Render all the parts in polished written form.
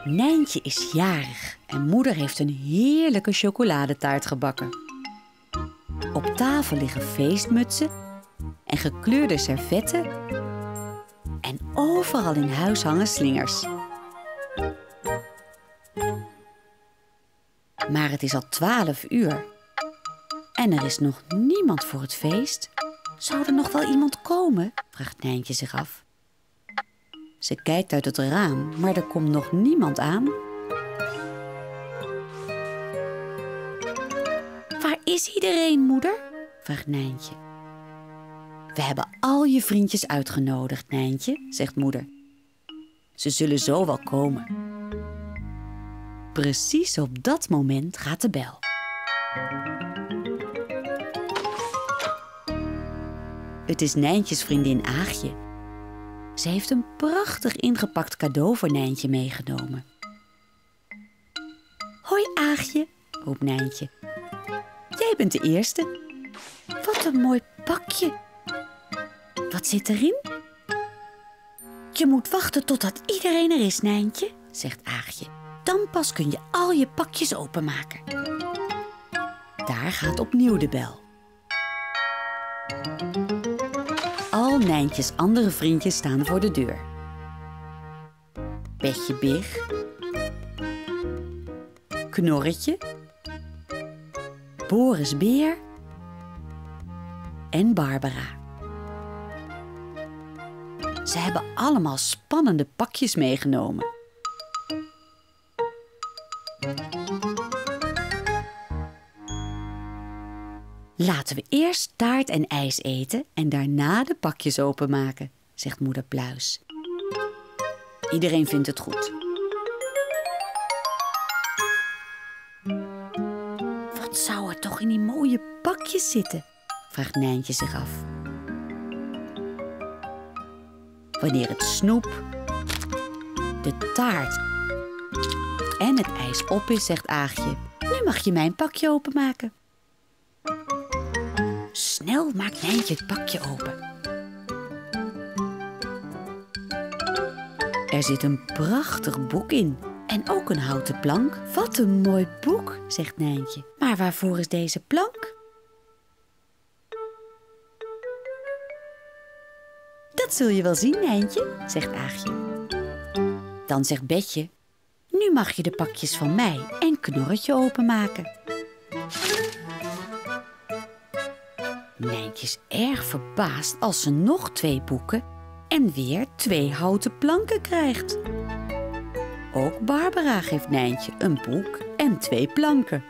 Nijntje is jarig en moeder heeft een heerlijke chocoladetaart gebakken. Op tafel liggen feestmutsen en gekleurde servetten. En overal in huis hangen slingers. Maar het is al 12 uur. En er is nog niemand voor het feest. Zou er nog wel iemand komen? Vraagt Nijntje zich af. Ze kijkt uit het raam, maar er komt nog niemand aan. Waar is iedereen, moeder? Vraagt Nijntje. We hebben al je vriendjes uitgenodigd, Nijntje, zegt moeder. Ze zullen zo wel komen. Precies op dat moment gaat de bel. Het is Nijntjes vriendin Aagje. Ze heeft een prachtig ingepakt cadeau voor Nijntje meegenomen. Hoi Aagje, roept Nijntje. Jij bent de eerste. Wat een mooi pakje. Wat zit erin? Je moet wachten totdat iedereen er is, Nijntje, zegt Aagje. Dan pas kun je al je pakjes openmaken. Daar gaat opnieuw de bel. Al Nijntjes andere vriendjes staan voor de deur. Petje Big, Knorretje, Boris Beer en Barbara. Ze hebben allemaal spannende pakjes meegenomen. Laten we eerst taart en ijs eten en daarna de pakjes openmaken, zegt moeder Pluis. Iedereen vindt het goed. Wat zou er toch in die mooie pakjes zitten? Vraagt Nijntje zich af. Wanneer het snoep, de taart en het ijs op is, zegt Aagje. Nu mag je mijn pakje openmaken. Snel maakt Nijntje het pakje open. Er zit een prachtig boek in en ook een houten plank. Wat een mooi boek, zegt Nijntje. Maar waarvoor is deze plank? Dat zul je wel zien, Nijntje, zegt Aagje. Dan zegt Betje, nu mag je de pakjes van mij en Knorretje openmaken. Nijntje is erg verbaasd als ze nog 2 boeken en weer 2 houten planken krijgt. Ook Barbara geeft Nijntje een boek en 2 planken.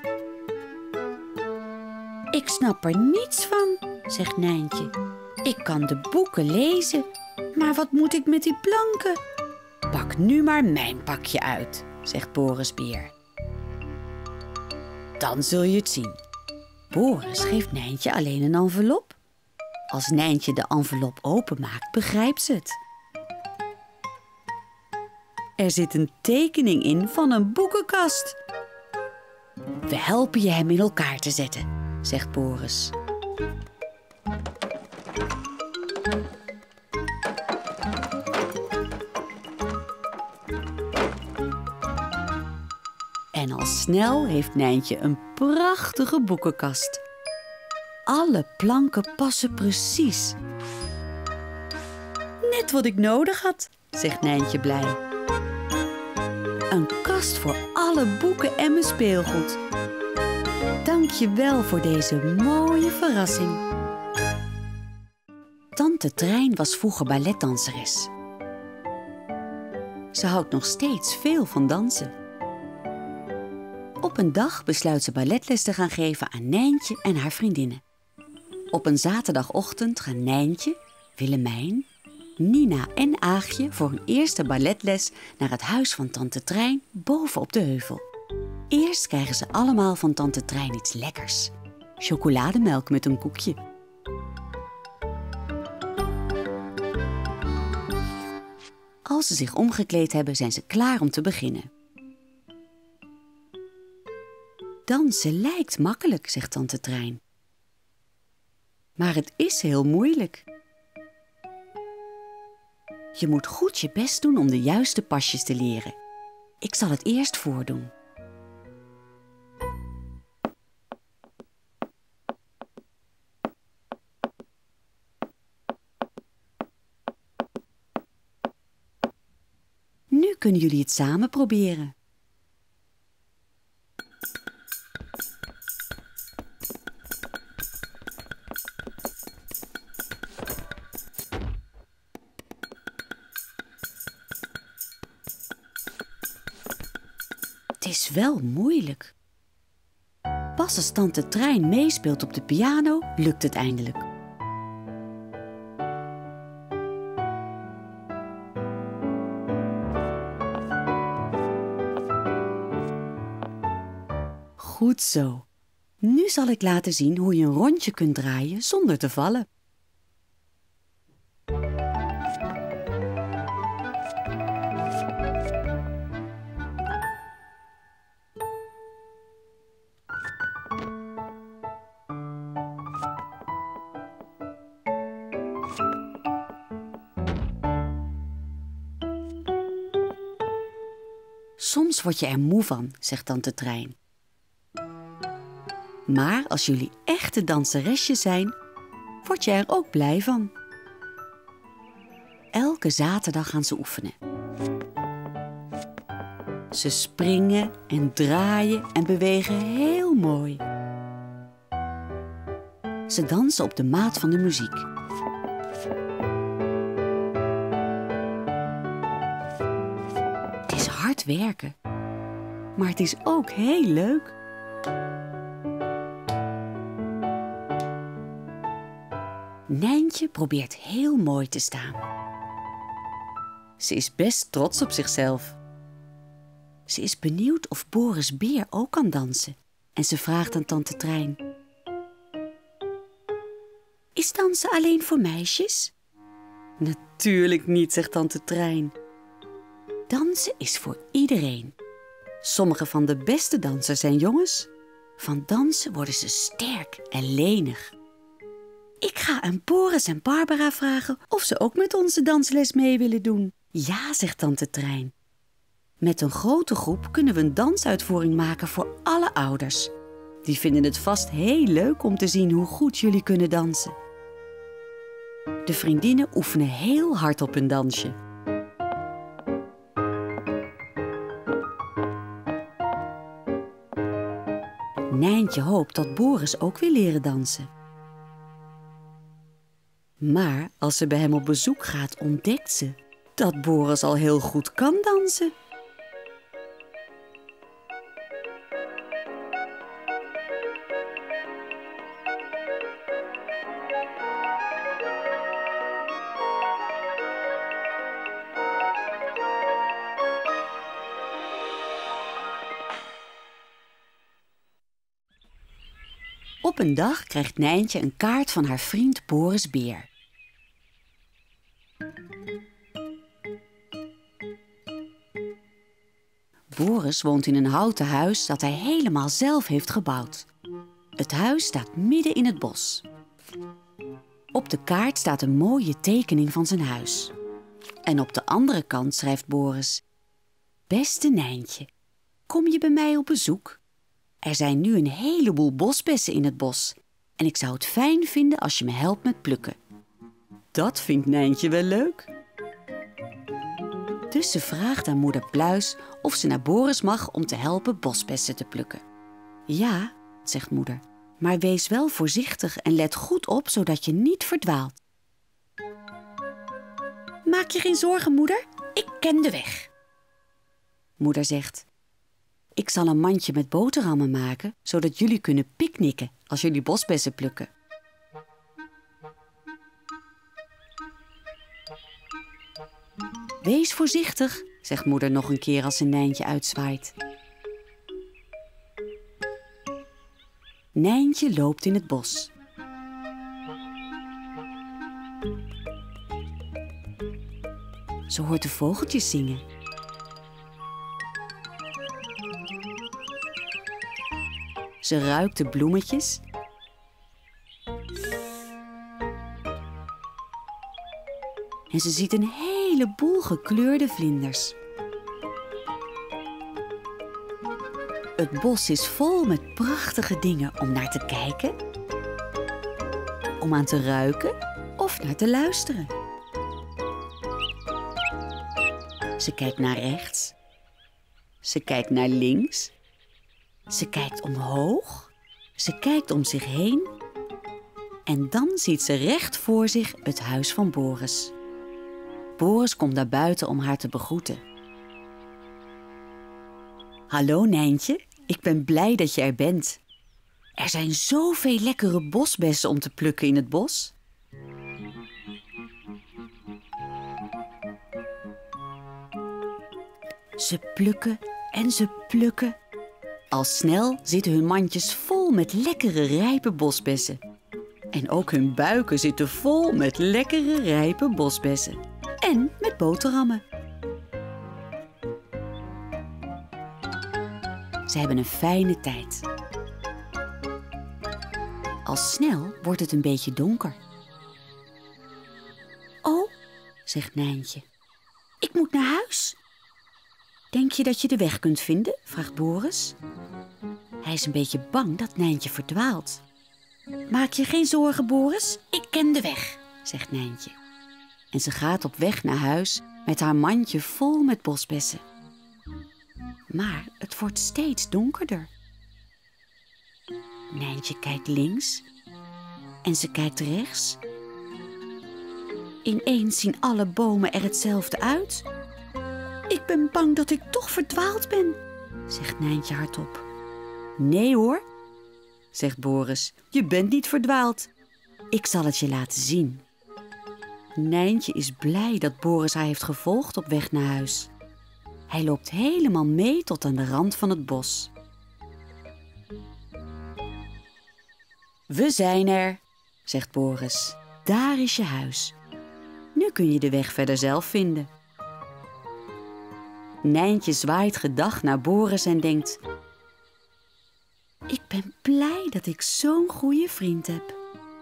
Ik snap er niets van, zegt Nijntje. Ik kan de boeken lezen, maar wat moet ik met die planken? Pak nu maar mijn pakje uit, zegt Boris Beer. Dan zul je het zien. Boris geeft Nijntje alleen een envelop. Als Nijntje de envelop openmaakt, begrijpt ze het. Er zit een tekening in van een boekenkast. We helpen je hem in elkaar te zetten, zegt Boris. En al snel heeft Nijntje een prachtige boekenkast. Alle planken passen precies. Net wat ik nodig had, zegt Nijntje blij. Een kast voor alle boeken en mijn speelgoed. Dank je wel voor deze mooie verrassing. Tante Trein was vroeger balletdanseres. Ze houdt nog steeds veel van dansen. Op een dag besluit ze balletles te gaan geven aan Nijntje en haar vriendinnen. Op een zaterdagochtend gaan Nijntje, Willemijn, Nina en Aagje voor hun eerste balletles naar het huis van tante Trein boven op de heuvel. Eerst krijgen ze allemaal van tante Trein iets lekkers. Chocolademelk met een koekje. Als ze zich omgekleed hebben, zijn ze klaar om te beginnen. Dansen lijkt makkelijk, zegt tante Trein. Maar het is heel moeilijk. Je moet goed je best doen om de juiste pasjes te leren. Ik zal het eerst voordoen. Nu kunnen jullie het samen proberen. Het is wel moeilijk. Pas als tante Trein meespeelt op de piano, lukt het eindelijk. Goed zo. Nu zal ik laten zien hoe je een rondje kunt draaien zonder te vallen. Soms word je er moe van, zegt tante Trein. Maar als jullie echte danseresjes zijn, word je er ook blij van. Elke zaterdag gaan ze oefenen. Ze springen en draaien en bewegen heel mooi. Ze dansen op de maat van de muziek. Het is hard werken, maar het is ook heel leuk. Nijntje probeert heel mooi te staan. Ze is best trots op zichzelf. Ze is benieuwd of Boris Beer ook kan dansen en ze vraagt aan tante Trein: Is dansen alleen voor meisjes? Natuurlijk niet, zegt tante Trein. Dansen is voor iedereen. Sommige van de beste dansers zijn jongens. Van dansen worden ze sterk en lenig. Ik ga aan Boris en Barbara vragen of ze ook met onze dansles mee willen doen. Ja, zegt tante Trein. Met een grote groep kunnen we een dansuitvoering maken voor alle ouders. Die vinden het vast heel leuk om te zien hoe goed jullie kunnen dansen. De vriendinnen oefenen heel hard op hun dansje. Nijntje hoopt dat Boris ook wil leren dansen. Maar als ze bij hem op bezoek gaat, ontdekt ze dat Boris al heel goed kan dansen. Op een dag krijgt Nijntje een kaart van haar vriend Boris Beer. Boris woont in een houten huis dat hij helemaal zelf heeft gebouwd. Het huis staat midden in het bos. Op de kaart staat een mooie tekening van zijn huis. En op de andere kant schrijft Boris: Beste Nijntje, kom je bij mij op bezoek? Er zijn nu een heleboel bosbessen in het bos en ik zou het fijn vinden als je me helpt met plukken. Dat vindt Nijntje wel leuk. Dus ze vraagt aan moeder Pluis of ze naar Boris mag om te helpen bosbessen te plukken. Ja, zegt moeder, maar wees wel voorzichtig en let goed op zodat je niet verdwaalt. Maak je geen zorgen, moeder, ik ken de weg. Moeder zegt: Ik zal een mandje met boterhammen maken, zodat jullie kunnen picknicken als jullie bosbessen plukken. Wees voorzichtig, zegt moeder nog een keer als ze Nijntje uitzwaait. Nijntje loopt in het bos. Ze hoort de vogeltjes zingen. Ze ruikt de bloemetjes. En ze ziet een heleboel gekleurde vlinders. Het bos is vol met prachtige dingen om naar te kijken, om aan te ruiken of naar te luisteren. Ze kijkt naar rechts. Ze kijkt naar links. Ze kijkt omhoog. Ze kijkt om zich heen. En dan ziet ze recht voor zich het huis van Boris. Boris komt naar buiten om haar te begroeten. Hallo Nijntje, ik ben blij dat je er bent. Er zijn zoveel lekkere bosbessen om te plukken in het bos. Ze plukken en ze plukken. Al snel zitten hun mandjes vol met lekkere rijpe bosbessen. En ook hun buiken zitten vol met lekkere rijpe bosbessen. En met boterhammen. Ze hebben een fijne tijd. Al snel wordt het een beetje donker. Oh, zegt Nijntje. Ik moet naar huis. Denk je dat je de weg kunt vinden? Vraagt Boris. Hij is een beetje bang dat Nijntje verdwaalt. Maak je geen zorgen, Boris. Ik ken de weg, zegt Nijntje. En ze gaat op weg naar huis met haar mandje vol met bosbessen. Maar het wordt steeds donkerder. Nijntje kijkt links en ze kijkt rechts. Ineens zien alle bomen er hetzelfde uit. Ik ben bang dat ik toch verdwaald ben, zegt Nijntje hardop. Nee hoor, zegt Boris, je bent niet verdwaald. Ik zal het je laten zien. Nijntje is blij dat Boris haar heeft gevolgd op weg naar huis. Hij loopt helemaal mee tot aan de rand van het bos. We zijn er, zegt Boris. Daar is je huis. Nu kun je de weg verder zelf vinden. Nijntje zwaait gedag naar Boris en denkt: ik ben blij dat ik zo'n goede vriend heb.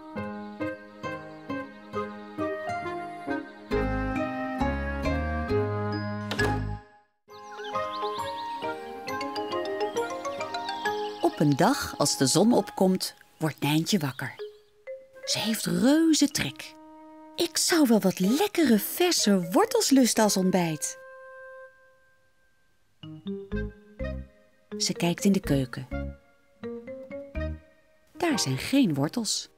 Op een dag, als de zon opkomt, wordt Nijntje wakker. Ze heeft reuze trek. Ik zou wel wat lekkere verse wortels lusten als ontbijt. Ze kijkt in de keuken. Daar zijn geen wortels.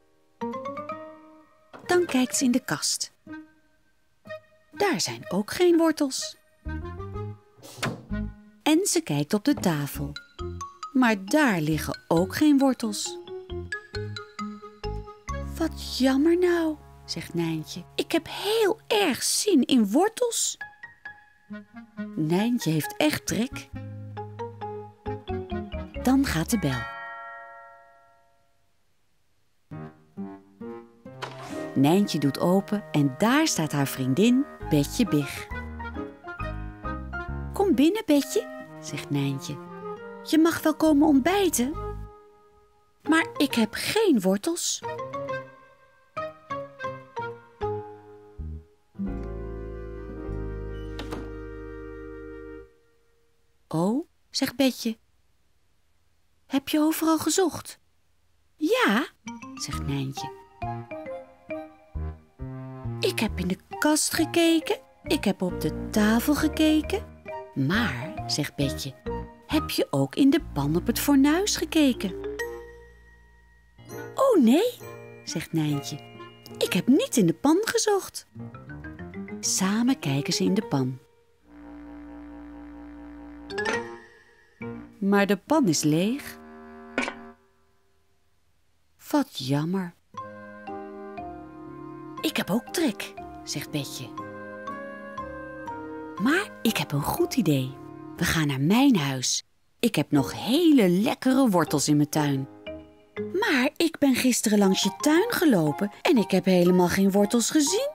Dan kijkt ze in de kast. Daar zijn ook geen wortels. En ze kijkt op de tafel. Maar daar liggen ook geen wortels. Wat jammer nou, zegt Nijntje. Ik heb heel erg zin in wortels. Nijntje heeft echt trek. Dan gaat de bel. Nijntje doet open en daar staat haar vriendin Betje Big. Kom binnen, Betje, zegt Nijntje. Je mag wel komen ontbijten, maar ik heb geen wortels. Oh, zegt Betje. Heb je overal gezocht? Ja, zegt Nijntje. Ik heb in de kast gekeken, ik heb op de tafel gekeken. Maar, zegt Betje, heb je ook in de pan op het fornuis gekeken? Oh nee, zegt Nijntje. Ik heb niet in de pan gezocht. Samen kijken ze in de pan. Maar de pan is leeg. Wat jammer. Ik heb ook trek, zegt Betje. Maar ik heb een goed idee. We gaan naar mijn huis. Ik heb nog hele lekkere wortels in mijn tuin. Maar ik ben gisteren langs je tuin gelopen en ik heb helemaal geen wortels gezien.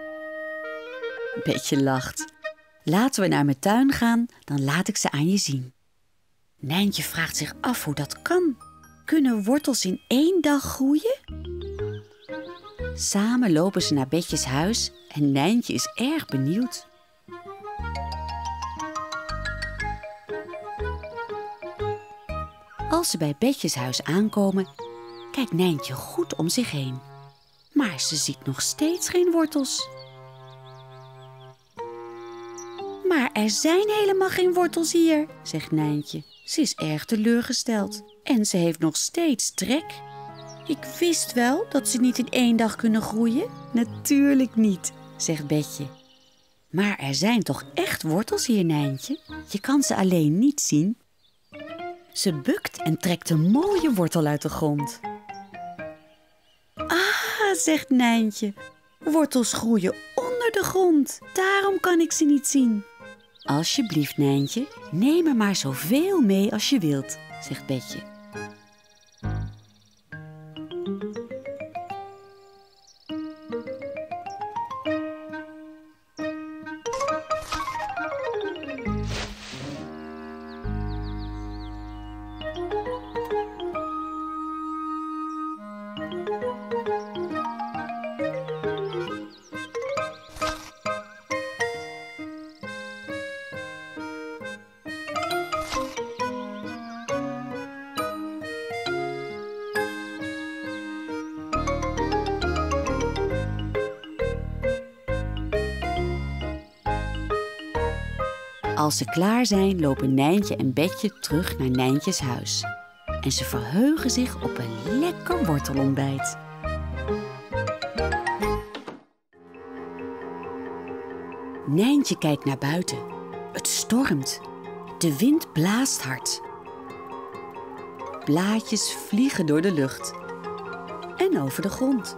Betje lacht. Laten we naar mijn tuin gaan, dan laat ik ze aan je zien. Nijntje vraagt zich af hoe dat kan. Kunnen wortels in 1 dag groeien? Samen lopen ze naar Betjes huis en Nijntje is erg benieuwd. Als ze bij Betjes huis aankomen, kijkt Nijntje goed om zich heen. Maar ze ziet nog steeds geen wortels. Maar er zijn helemaal geen wortels hier, zegt Nijntje. Ze is erg teleurgesteld en ze heeft nog steeds trek. Ik wist wel dat ze niet in 1 dag kunnen groeien. Natuurlijk niet, zegt Betje. Maar er zijn toch echt wortels hier, Nijntje? Je kan ze alleen niet zien. Ze bukt en trekt een mooie wortel uit de grond. Ah, zegt Nijntje. Wortels groeien onder de grond. Daarom kan ik ze niet zien. Alsjeblieft, Nijntje, neem er maar zoveel mee als je wilt, zegt Betje. Als ze klaar zijn, lopen Nijntje en Betje terug naar Nijntjes huis. En ze verheugen zich op een lekker wortelontbijt. Nijntje kijkt naar buiten. Het stormt. De wind blaast hard. Blaadjes vliegen door de lucht. En over de grond.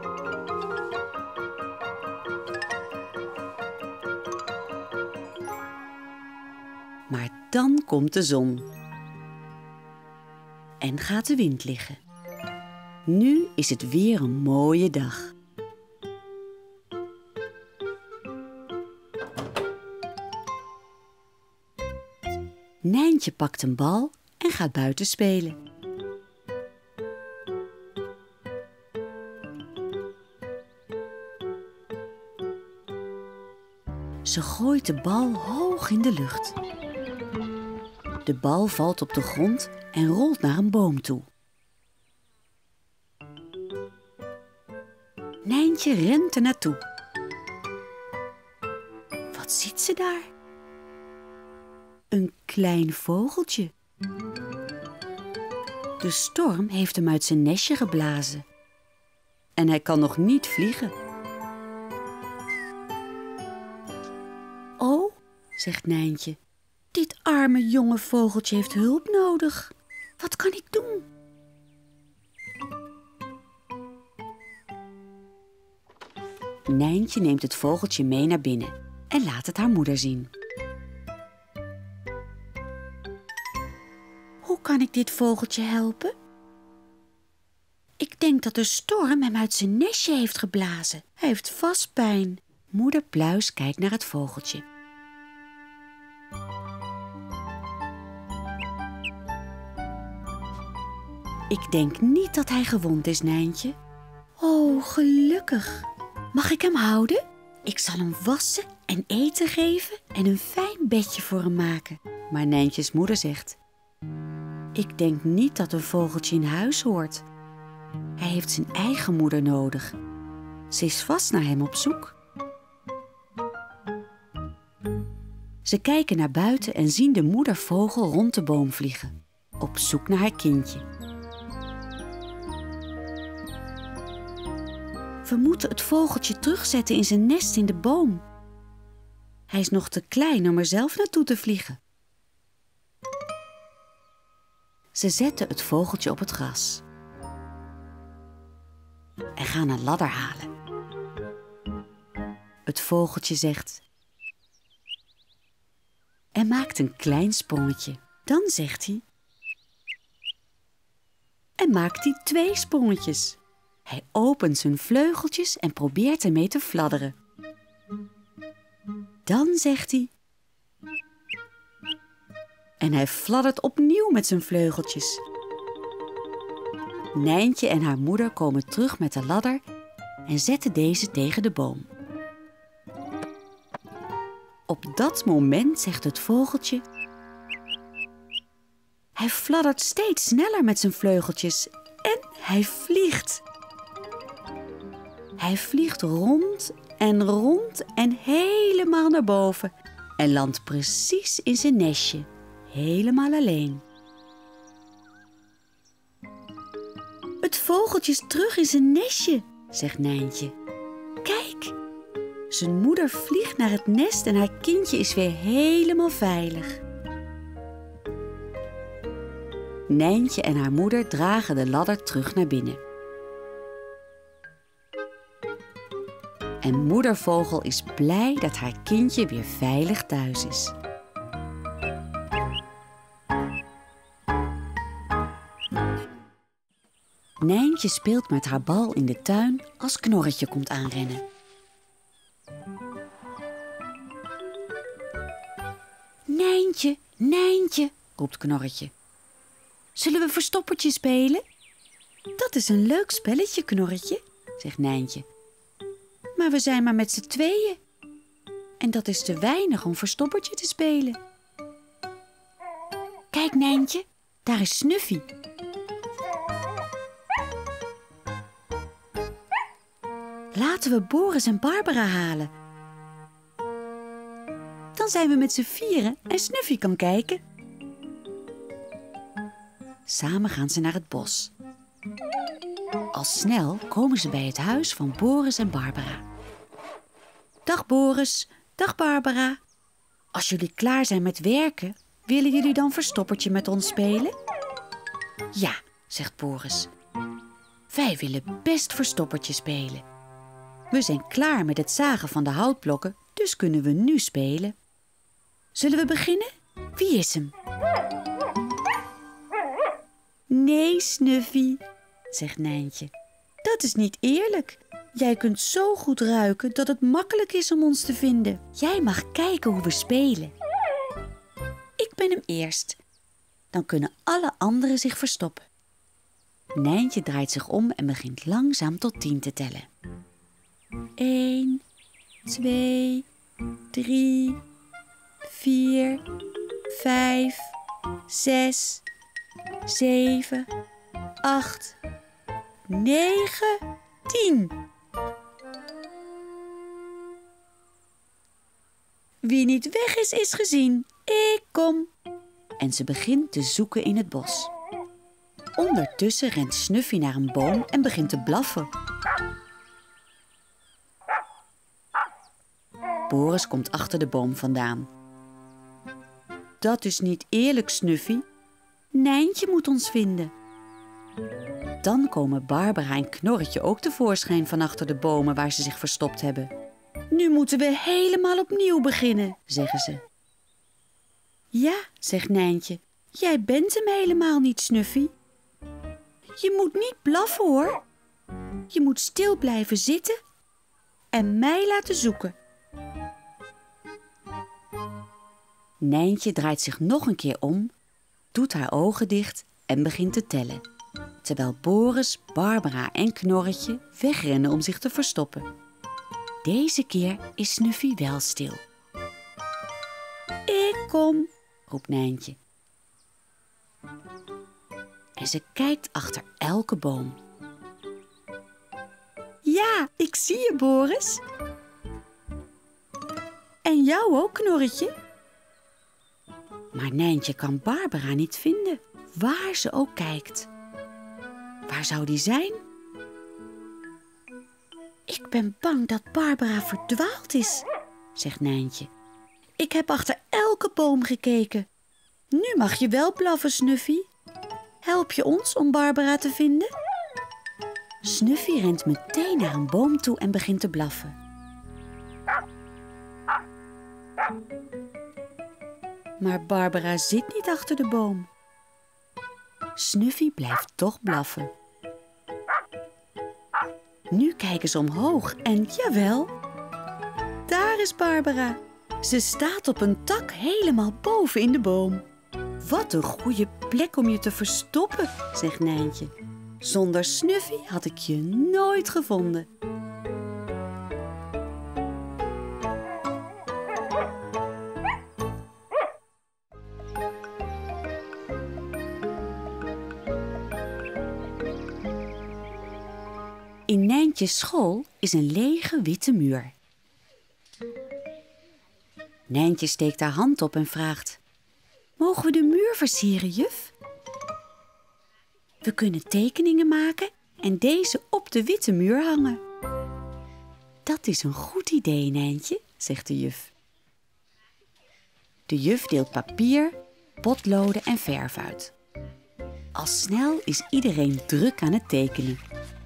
Maar dan komt de zon. En gaat de wind liggen. Nu is het weer een mooie dag. Nijntje pakt een bal en gaat buiten spelen. Ze gooit de bal hoog in de lucht. De bal valt op de grond en rolt naar een boom toe. Nijntje rent er naartoe. Wat ziet ze daar? Een klein vogeltje. De storm heeft hem uit zijn nestje geblazen. En hij kan nog niet vliegen. Oh, zegt Nijntje. Dit arme jonge vogeltje heeft hulp nodig. Wat kan ik doen? Nijntje neemt het vogeltje mee naar binnen en laat het haar moeder zien. Hoe kan ik dit vogeltje helpen? Ik denk dat de storm hem uit zijn nestje heeft geblazen. Hij heeft vast pijn. Moeder Pluis kijkt naar het vogeltje. Ik denk niet dat hij gewond is, Nijntje. Oh, gelukkig. Mag ik hem houden? Ik zal hem wassen en eten geven en een fijn bedje voor hem maken. Maar Nijntjes moeder zegt: ik denk niet dat een vogeltje in huis hoort. Hij heeft zijn eigen moeder nodig. Ze is vast naar hem op zoek. Ze kijken naar buiten en zien de moedervogel rond de boom vliegen, op zoek naar haar kindje. We moeten het vogeltje terugzetten in zijn nest in de boom. Hij is nog te klein om er zelf naartoe te vliegen. Ze zetten het vogeltje op het gras en gaan een ladder halen. Het vogeltje zegt en maakt een klein sprongetje. Dan zegt hij en maakt hij 2 sprongetjes. Hij opent zijn vleugeltjes en probeert ermee te fladderen. Dan zegt hij en hij fladdert opnieuw met zijn vleugeltjes. Nijntje en haar moeder komen terug met de ladder en zetten deze tegen de boom. Op dat moment zegt het vogeltje: Hij fladdert steeds sneller met zijn vleugeltjes en hij vliegt. Hij vliegt rond en helemaal naar boven en landt precies in zijn nestje, helemaal alleen. Het vogeltje is terug in zijn nestje, zegt Nijntje. Kijk, zijn moeder vliegt naar het nest en haar kindje is weer helemaal veilig. Nijntje en haar moeder dragen de ladder terug naar binnen. En moedervogel is blij dat haar kindje weer veilig thuis is. Nijntje speelt met haar bal in de tuin als Knorretje komt aanrennen. Nijntje, Nijntje, roept Knorretje. Zullen we verstoppertje spelen? Dat is een leuk spelletje, Knorretje, zegt Nijntje. Maar we zijn maar met z'n tweeën. En dat is te weinig om verstoppertje te spelen. Kijk, Nijntje, daar is Snuffy. Laten we Boris en Barbara halen. Dan zijn we met z'n vieren en Snuffy kan kijken. Samen gaan ze naar het bos. Al snel komen ze bij het huis van Boris en Barbara. Dag Boris, dag Barbara. Als jullie klaar zijn met werken, willen jullie dan verstoppertje met ons spelen? Ja, zegt Boris. Wij willen best verstoppertje spelen. We zijn klaar met het zagen van de houtblokken, dus kunnen we nu spelen. Zullen we beginnen? Wie is hem? Nee, Snuffy, zegt Nijntje. Dat is niet eerlijk. Jij kunt zo goed ruiken dat het makkelijk is om ons te vinden. Jij mag kijken hoe we spelen. Ik ben hem eerst. Dan kunnen alle anderen zich verstoppen. Nijntje draait zich om en begint langzaam tot 10 te tellen. 1, 2, 3, 4, 5, 6, 7, 8, 9, 10. Wie niet weg is, is gezien. Ik kom. En ze begint te zoeken in het bos. Ondertussen rent Snuffy naar een boom en begint te blaffen. Boris komt achter de boom vandaan. Dat is niet eerlijk, Snuffy. Nijntje moet ons vinden. Dan komen Barbara en Knorretje ook tevoorschijn van achter de bomen waar ze zich verstopt hebben. Nu moeten we helemaal opnieuw beginnen, zeggen ze. Ja, zegt Nijntje, jij bent hem helemaal niet, Snuffy. Je moet niet blaffen, hoor. Je moet stil blijven zitten en mij laten zoeken. Nijntje draait zich nog een keer om, doet haar ogen dicht en begint te tellen. Terwijl Boris, Barbara en Knorretje wegrennen om zich te verstoppen. Deze keer is Snuffy wel stil. Ik kom, roept Nijntje. En ze kijkt achter elke boom. Ja, ik zie je, Boris. En jou ook, Knorretje. Maar Nijntje kan Barbara niet vinden, waar ze ook kijkt. Waar zou die zijn? Ik ben bang dat Barbara verdwaald is, zegt Nijntje. Ik heb achter elke boom gekeken. Nu mag je wel blaffen, Snuffy. Help je ons om Barbara te vinden? Snuffy rent meteen naar een boom toe en begint te blaffen. Maar Barbara zit niet achter de boom. Snuffy blijft toch blaffen. Nu kijken ze omhoog en jawel, daar is Barbara. Ze staat op een tak helemaal boven in de boom. Wat een goede plek om je te verstoppen, zegt Nijntje. Zonder Snuffy had ik je nooit gevonden. In Nijntjes school is een lege witte muur. Nijntje steekt haar hand op en vraagt: mogen we de muur versieren, juf? We kunnen tekeningen maken en deze op de witte muur hangen. Dat is een goed idee, Nijntje, zegt de juf. De juf deelt papier, potloden en verf uit. Al snel is iedereen druk aan het tekenen.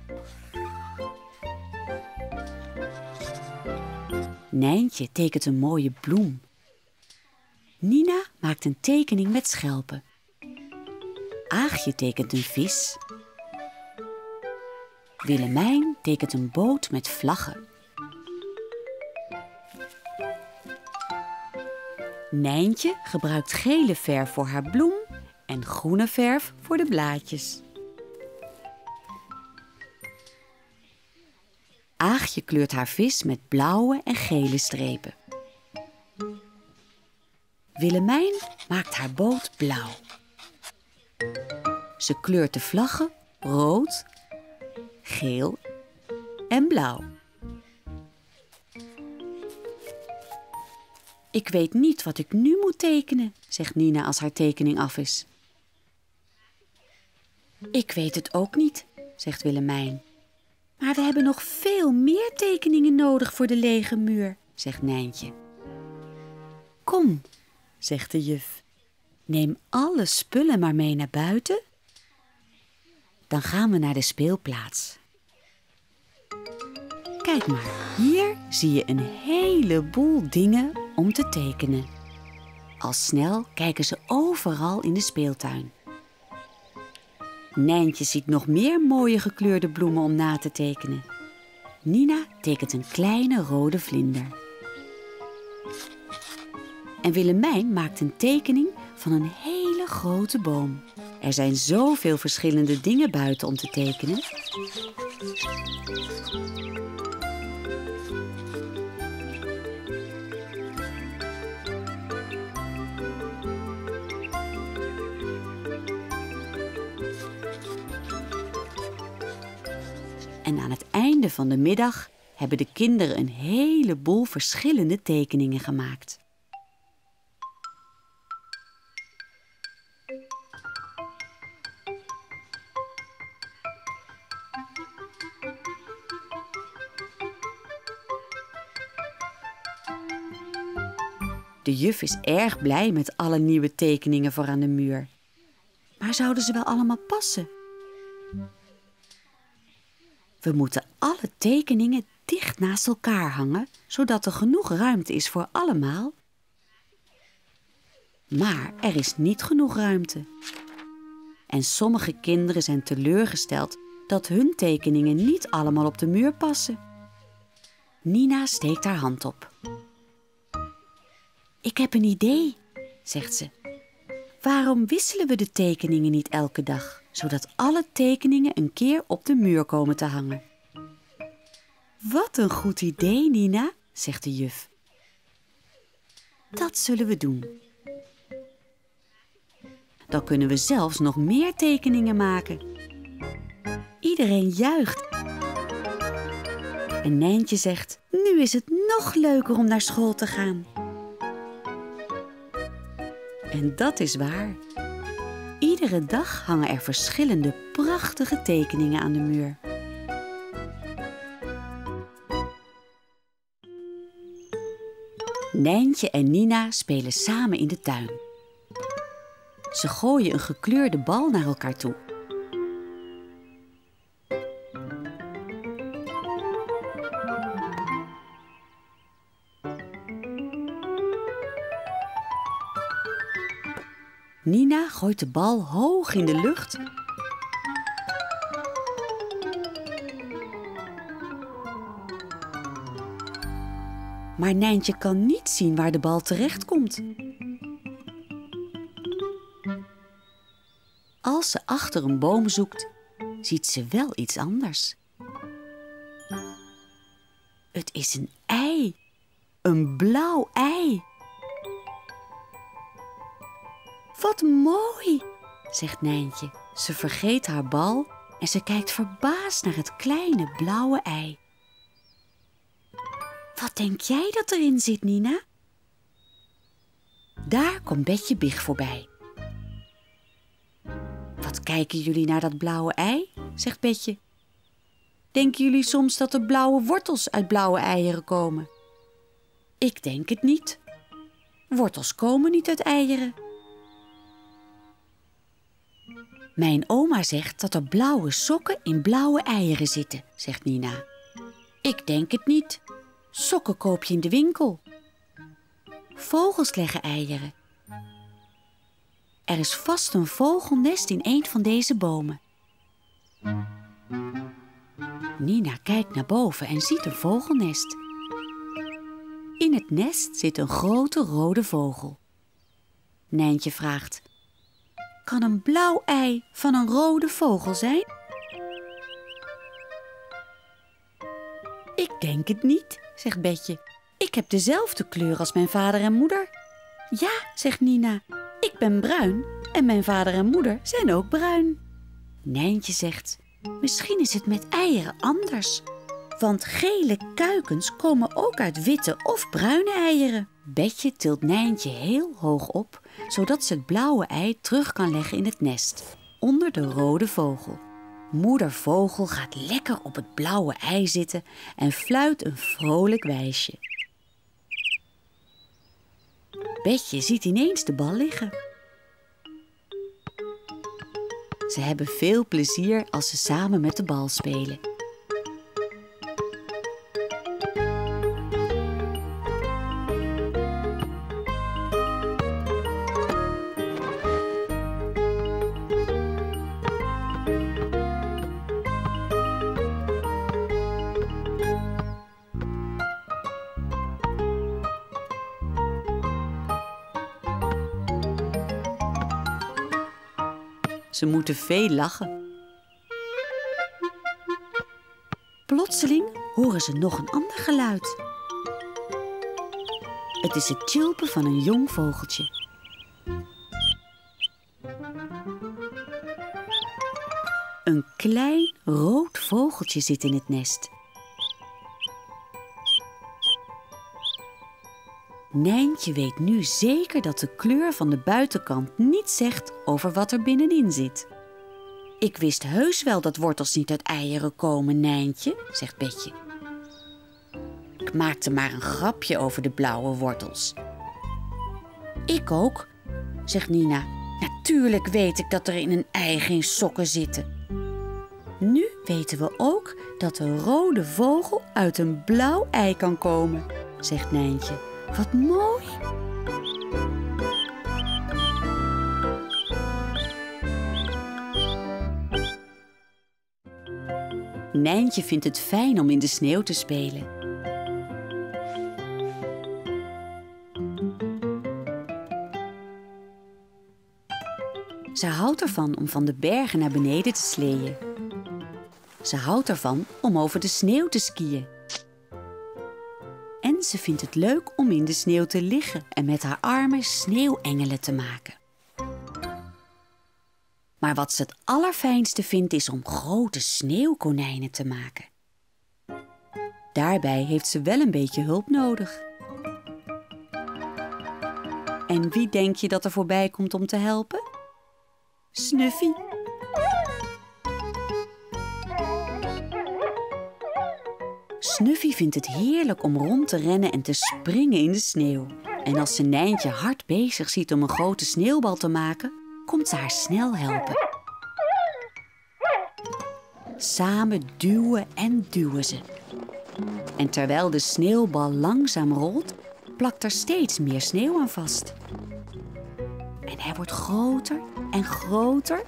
Nijntje tekent een mooie bloem. Nina maakt een tekening met schelpen. Aagje tekent een vis. Willemijn tekent een boot met vlaggen. Nijntje gebruikt gele verf voor haar bloem en groene verf voor de blaadjes. Aagje kleurt haar vis met blauwe en gele strepen. Willemijn maakt haar boot blauw. Ze kleurt de vlaggen rood, geel en blauw. Ik weet niet wat ik nu moet tekenen, zegt Nina als haar tekening af is. Ik weet het ook niet, zegt Willemijn. Maar we hebben nog veel meer tekeningen nodig voor de lege muur, zegt Nijntje. Kom, zegt de juf. Neem alle spullen maar mee naar buiten. Dan gaan we naar de speelplaats. Kijk maar, hier zie je een heleboel dingen om te tekenen. Al snel kijken ze overal in de speeltuin. Nijntje ziet nog meer mooie gekleurde bloemen om na te tekenen. Nina tekent een kleine rode vlinder. En Willemijn maakt een tekening van een hele grote boom. Er zijn zoveel verschillende dingen buiten om te tekenen. En aan het einde van de middag hebben de kinderen een heleboel verschillende tekeningen gemaakt. De juf is erg blij met alle nieuwe tekeningen voor aan de muur. Maar zouden ze wel allemaal passen? We moeten alle tekeningen dicht naast elkaar hangen, zodat er genoeg ruimte is voor allemaal. Maar er is niet genoeg ruimte. En sommige kinderen zijn teleurgesteld dat hun tekeningen niet allemaal op de muur passen. Nina steekt haar hand op. Ik heb een idee, zegt ze. Waarom wisselen we de tekeningen niet elke dag, zodat alle tekeningen een keer op de muur komen te hangen? Wat een goed idee, Nina, zegt de juf. Dat zullen we doen. Dan kunnen we zelfs nog meer tekeningen maken. Iedereen juicht. En Nijntje zegt, nu is het nog leuker om naar school te gaan. En dat is waar. Iedere dag hangen er verschillende prachtige tekeningen aan de muur. Nijntje en Nina spelen samen in de tuin. Ze gooien een gekleurde bal naar elkaar toe. Nina gooit de bal hoog in de lucht. Maar Nijntje kan niet zien waar de bal terechtkomt. Als ze achter een boom zoekt, ziet ze wel iets anders. Het is een ei. Een blauw ei. Wat mooi, zegt Nijntje. Ze vergeet haar bal en ze kijkt verbaasd naar het kleine blauwe ei. Wat denk jij dat erin zit, Nina? Daar komt Betje Big voorbij. Wat kijken jullie naar dat blauwe ei, zegt Betje. Denken jullie soms dat er blauwe wortels uit blauwe eieren komen? Ik denk het niet. Wortels komen niet uit eieren. Mijn oma zegt dat er blauwe sokken in blauwe eieren zitten, zegt Nina. Ik denk het niet. Sokken koop je in de winkel. Vogels leggen eieren. Er is vast een vogelnest in een van deze bomen. Nina kijkt naar boven en ziet een vogelnest. In het nest zit een grote rode vogel. Nijntje vraagt: kan een blauw ei van een rode vogel zijn? Ik denk het niet, zegt Betje. Ik heb dezelfde kleur als mijn vader en moeder. Ja, zegt Nina, ik ben bruin en mijn vader en moeder zijn ook bruin. Nijntje zegt: misschien is het met eieren anders. Want gele kuikens komen ook uit witte of bruine eieren. Betje tilt Nijntje heel hoog op, zodat ze het blauwe ei terug kan leggen in het nest, onder de rode vogel. Moeder vogel gaat lekker op het blauwe ei zitten en fluit een vrolijk wijsje. Betje ziet ineens de bal liggen. Ze hebben veel plezier als ze samen met de bal spelen. Ze moeten veel lachen. Plotseling horen ze nog een ander geluid. Het is het tjilpen van een jong vogeltje. Een klein rood vogeltje zit in het nest. Nijntje weet nu zeker dat de kleur van de buitenkant niets zegt over wat er binnenin zit. Ik wist heus wel dat wortels niet uit eieren komen, Nijntje, zegt Betje. Ik maakte maar een grapje over de blauwe wortels. Ik ook, zegt Nina. Natuurlijk weet ik dat er in een ei geen sokken zitten. Nu weten we ook dat een rode vogel uit een blauw ei kan komen, zegt Nijntje. Wat mooi! Nijntje vindt het fijn om in de sneeuw te spelen. Ze houdt ervan om van de bergen naar beneden te sleeën. Ze houdt ervan om over de sneeuw te skiën. En ze vindt het leuk om in de sneeuw te liggen en met haar armen sneeuwengelen te maken. Maar wat ze het allerfijnste vindt is om grote sneeuwkonijnen te maken. Daarbij heeft ze wel een beetje hulp nodig. En wie denk je dat er voorbij komt om te helpen? Snuffy. Snuffy vindt het heerlijk om rond te rennen en te springen in de sneeuw. En als ze Nijntje hard bezig ziet om een grote sneeuwbal te maken, komt ze haar snel helpen. Samen duwen en duwen ze. En terwijl de sneeuwbal langzaam rolt, plakt er steeds meer sneeuw aan vast. En hij wordt groter en groter.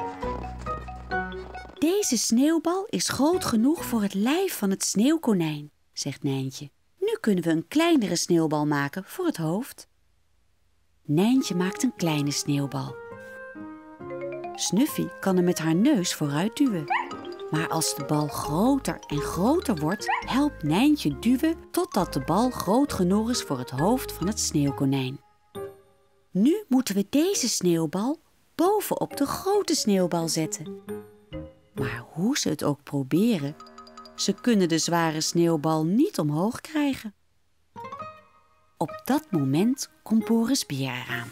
Deze sneeuwbal is groot genoeg voor het lijf van het sneeuwkonijn, zegt Nijntje. Nu kunnen we een kleinere sneeuwbal maken voor het hoofd. Nijntje maakt een kleine sneeuwbal. Snuffy kan hem met haar neus vooruit duwen. Maar als de bal groter en groter wordt, helpt Nijntje duwen totdat de bal groot genoeg is voor het hoofd van het sneeuwkonijn. Nu moeten we deze sneeuwbal bovenop de grote sneeuwbal zetten. Maar hoe ze het ook proberen, ze kunnen de zware sneeuwbal niet omhoog krijgen. Op dat moment komt Boris Beer eraan.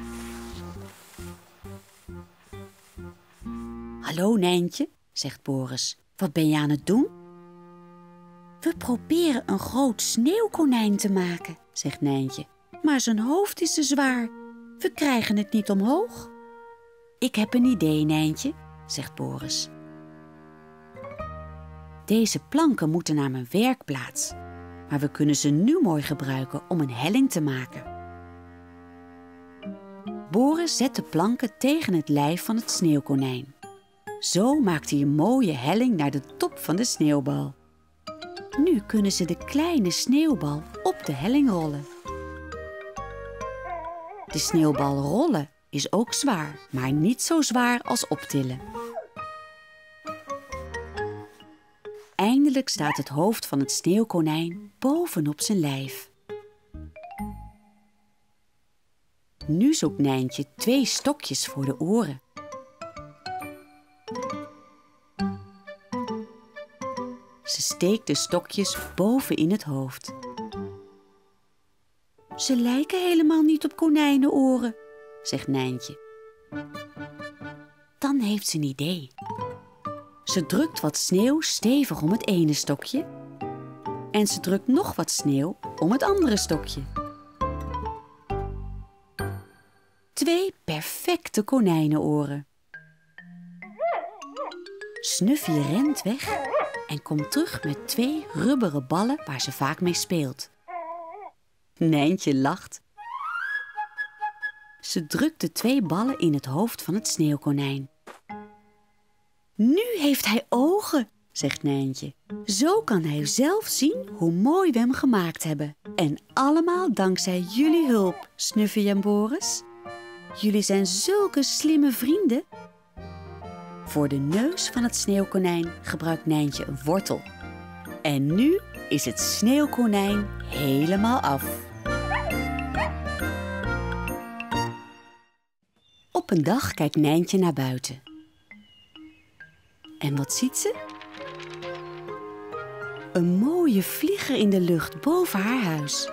Hallo Nijntje, zegt Boris. Wat ben je aan het doen? We proberen een groot sneeuwkonijn te maken, zegt Nijntje. Maar zijn hoofd is te zwaar. We krijgen het niet omhoog. Ik heb een idee, Nijntje, zegt Boris. Deze planken moeten naar mijn werkplaats. Maar we kunnen ze nu mooi gebruiken om een helling te maken. Boris zet de planken tegen het lijf van het sneeuwkonijn. Zo maakt hij een mooie helling naar de top van de sneeuwbal. Nu kunnen ze de kleine sneeuwbal op de helling rollen. De sneeuwbal rollen is ook zwaar, maar niet zo zwaar als optillen. Eindelijk staat het hoofd van het sneeuwkonijn bovenop zijn lijf. Nu zoekt Nijntje 2 stokjes voor de oren. Ze steekt de stokjes boven in het hoofd. Ze lijken helemaal niet op konijnenoren, zegt Nijntje. Dan heeft ze een idee. Ze drukt wat sneeuw stevig om het ene stokje en ze drukt nog wat sneeuw om het andere stokje. 2 perfecte konijnenoren. Snuffy rent weg en komt terug met 2 rubberen ballen waar ze vaak mee speelt. Nijntje lacht. Ze drukt de 2 ballen in het hoofd van het sneeuwkonijn. Nu heeft hij ogen, zegt Nijntje. Zo kan hij zelf zien hoe mooi we hem gemaakt hebben. En allemaal dankzij jullie hulp, Snuffy en Boris. Jullie zijn zulke slimme vrienden. Voor de neus van het sneeuwkonijn gebruikt Nijntje een wortel. En nu is het sneeuwkonijn helemaal af. Op een dag kijkt Nijntje naar buiten. En wat ziet ze? Een mooie vlieger in de lucht boven haar huis.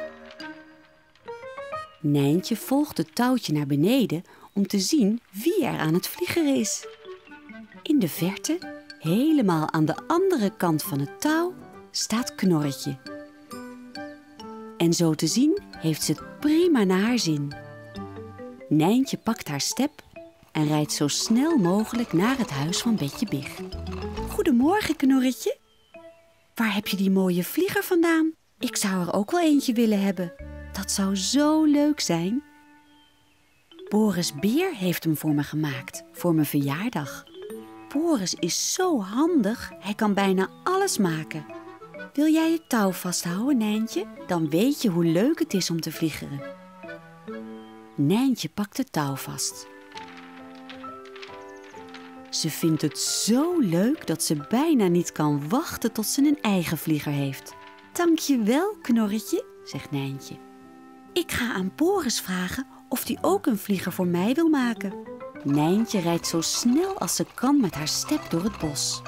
Nijntje volgt het touwtje naar beneden om te zien wie er aan het vliegen is. In de verte, helemaal aan de andere kant van het touw, staat Knorretje. En zo te zien heeft ze het prima naar haar zin. Nijntje pakt haar step en rijdt zo snel mogelijk naar het huis van Betje Big. Goedemorgen, Knorretje. Waar heb je die mooie vlieger vandaan? Ik zou er ook wel eentje willen hebben. Dat zou zo leuk zijn. Boris Beer heeft hem voor me gemaakt, voor mijn verjaardag. Boris is zo handig, hij kan bijna alles maken. Wil jij het touw vasthouden, Nijntje? Dan weet je hoe leuk het is om te vliegeren. Nijntje pakt het touw vast. Ze vindt het zo leuk dat ze bijna niet kan wachten tot ze een eigen vlieger heeft. Dank je wel, Knorretje, zegt Nijntje. Ik ga aan Boris vragen of hij ook een vlieger voor mij wil maken. Nijntje rijdt zo snel als ze kan met haar step door het bos.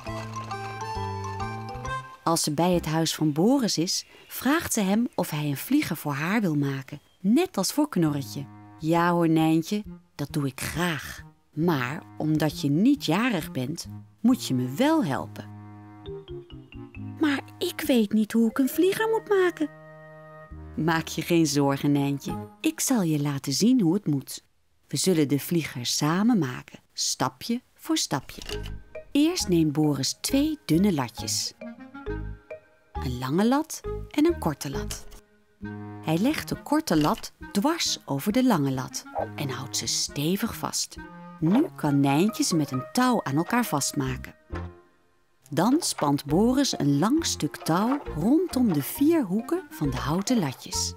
Als ze bij het huis van Boris is, vraagt ze hem of hij een vlieger voor haar wil maken. Net als voor Knorretje. Ja hoor, Nijntje, dat doe ik graag. Maar omdat je niet jarig bent, moet je me wel helpen. Maar ik weet niet hoe ik een vlieger moet maken. Maak je geen zorgen, Nijntje. Ik zal je laten zien hoe het moet. We zullen de vlieger samen maken, stapje voor stapje. Eerst neemt Boris 2 dunne latjes. Een lange lat en een korte lat. Hij legt de korte lat dwars over de lange lat en houdt ze stevig vast. Nu kan Nijntje ze met een touw aan elkaar vastmaken. Dan spant Boris een lang stuk touw rondom de 4 hoeken van de houten latjes.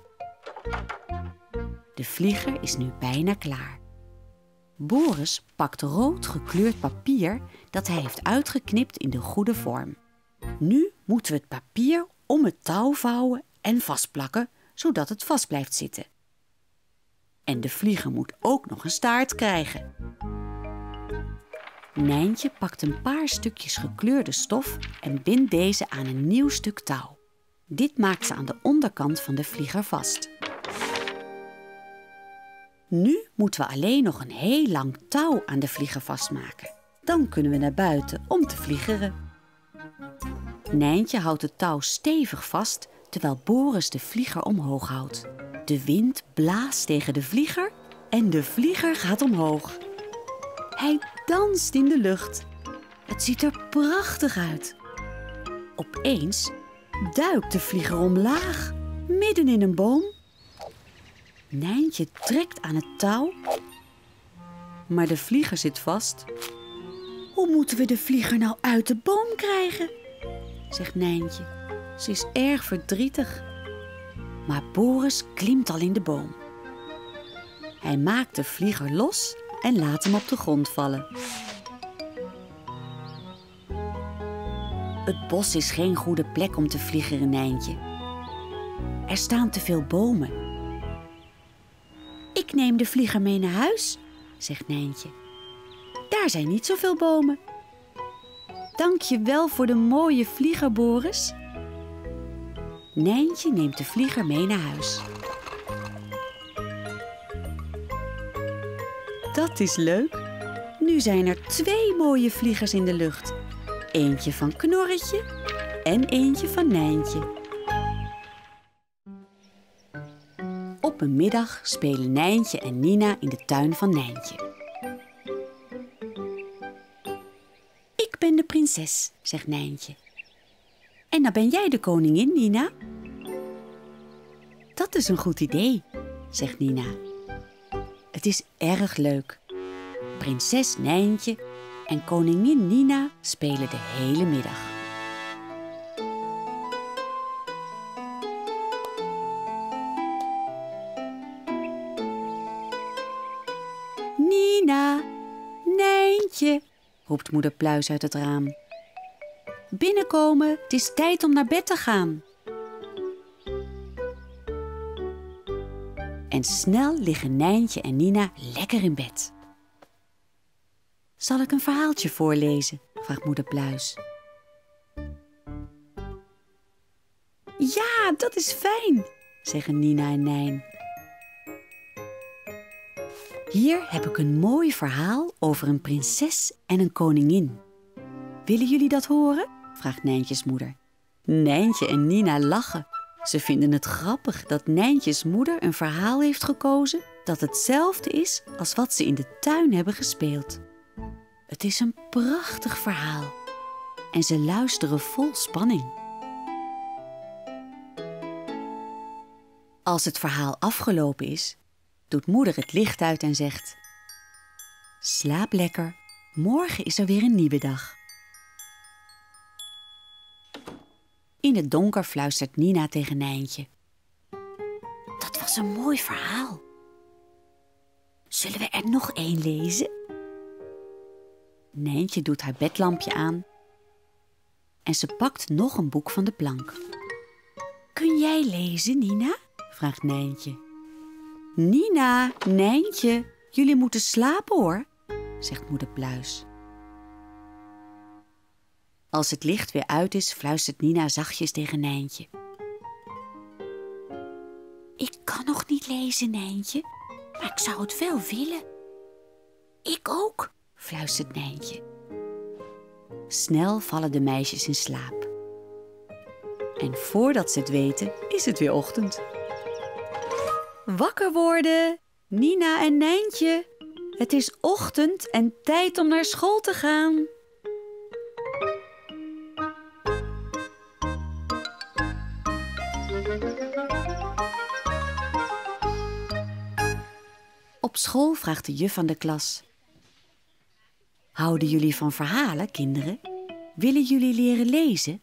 De vlieger is nu bijna klaar. Boris pakt rood gekleurd papier dat hij heeft uitgeknipt in de goede vorm. Nu moeten we het papier om het touw vouwen en vastplakken, zodat het vast blijft zitten. En de vlieger moet ook nog een staart krijgen. Nijntje pakt een paar stukjes gekleurde stof en bindt deze aan een nieuw stuk touw. Dit maakt ze aan de onderkant van de vlieger vast. Nu moeten we alleen nog een heel lang touw aan de vlieger vastmaken. Dan kunnen we naar buiten om te vliegeren. Nijntje houdt het touw stevig vast terwijl Boris de vlieger omhoog houdt. De wind blaast tegen de vlieger en de vlieger gaat omhoog. Hij danst in de lucht. Het ziet er prachtig uit. Opeens duikt de vlieger omlaag, midden in een boom. Nijntje trekt aan het touw, maar de vlieger zit vast. Hoe moeten we de vlieger nou uit de boom krijgen? Zegt Nijntje. Ze is erg verdrietig. Maar Boris klimt al in de boom. Hij maakt de vlieger los en laat hem op de grond vallen. Het bos is geen goede plek om te vliegeren, Nijntje. Er staan te veel bomen. Ik neem de vlieger mee naar huis, zegt Nijntje. Daar zijn niet zoveel bomen. Dank je wel voor de mooie vlieger, Boris. Nijntje neemt de vlieger mee naar huis. Dat is leuk. Nu zijn er 2 mooie vliegers in de lucht. Eentje van Knorretje en eentje van Nijntje. Op een middag spelen Nijntje en Nina in de tuin van Nijntje. Ik ben de prinses, zegt Nijntje. En dan ben jij de koningin, Nina. Dat is een goed idee, zegt Nina. Het is erg leuk. Prinses Nijntje en koningin Nina spelen de hele middag. Nina, Nijntje, roept moeder Pluis uit het raam. Binnenkomen, het is tijd om naar bed te gaan. En snel liggen Nijntje en Nina lekker in bed. Zal ik een verhaaltje voorlezen? Vraagt moeder Pluis. Ja, dat is fijn, zeggen Nina en Nijn. Hier heb ik een mooi verhaal over een prinses en een koningin. Willen jullie dat horen? Vraagt Nijntjes moeder. Nijntje en Nina lachen. Ze vinden het grappig dat Nijntjes moeder een verhaal heeft gekozen dat hetzelfde is als wat ze in de tuin hebben gespeeld. Het is een prachtig verhaal en ze luisteren vol spanning. Als het verhaal afgelopen is, doet moeder het licht uit en zegt: slaap lekker, morgen is er weer een nieuwe dag. In het donker fluistert Nina tegen Nijntje: dat was een mooi verhaal. Zullen we er nog één lezen? Nijntje doet haar bedlampje aan en ze pakt nog een boek van de plank. Kun jij lezen, Nina? Vraagt Nijntje. Nina, Nijntje, jullie moeten slapen hoor, zegt moeder Pluis. Als het licht weer uit is, fluistert Nina zachtjes tegen Nijntje. Ik kan nog niet lezen, Nijntje, maar ik zou het wel willen. Ik ook, fluistert Nijntje. Snel vallen de meisjes in slaap. En voordat ze het weten, is het weer ochtend. Wakker worden, Nina en Nijntje. Het is ochtend en tijd om naar school te gaan. Op school vraagt de juf aan de klas: houden jullie van verhalen, kinderen? Willen jullie leren lezen?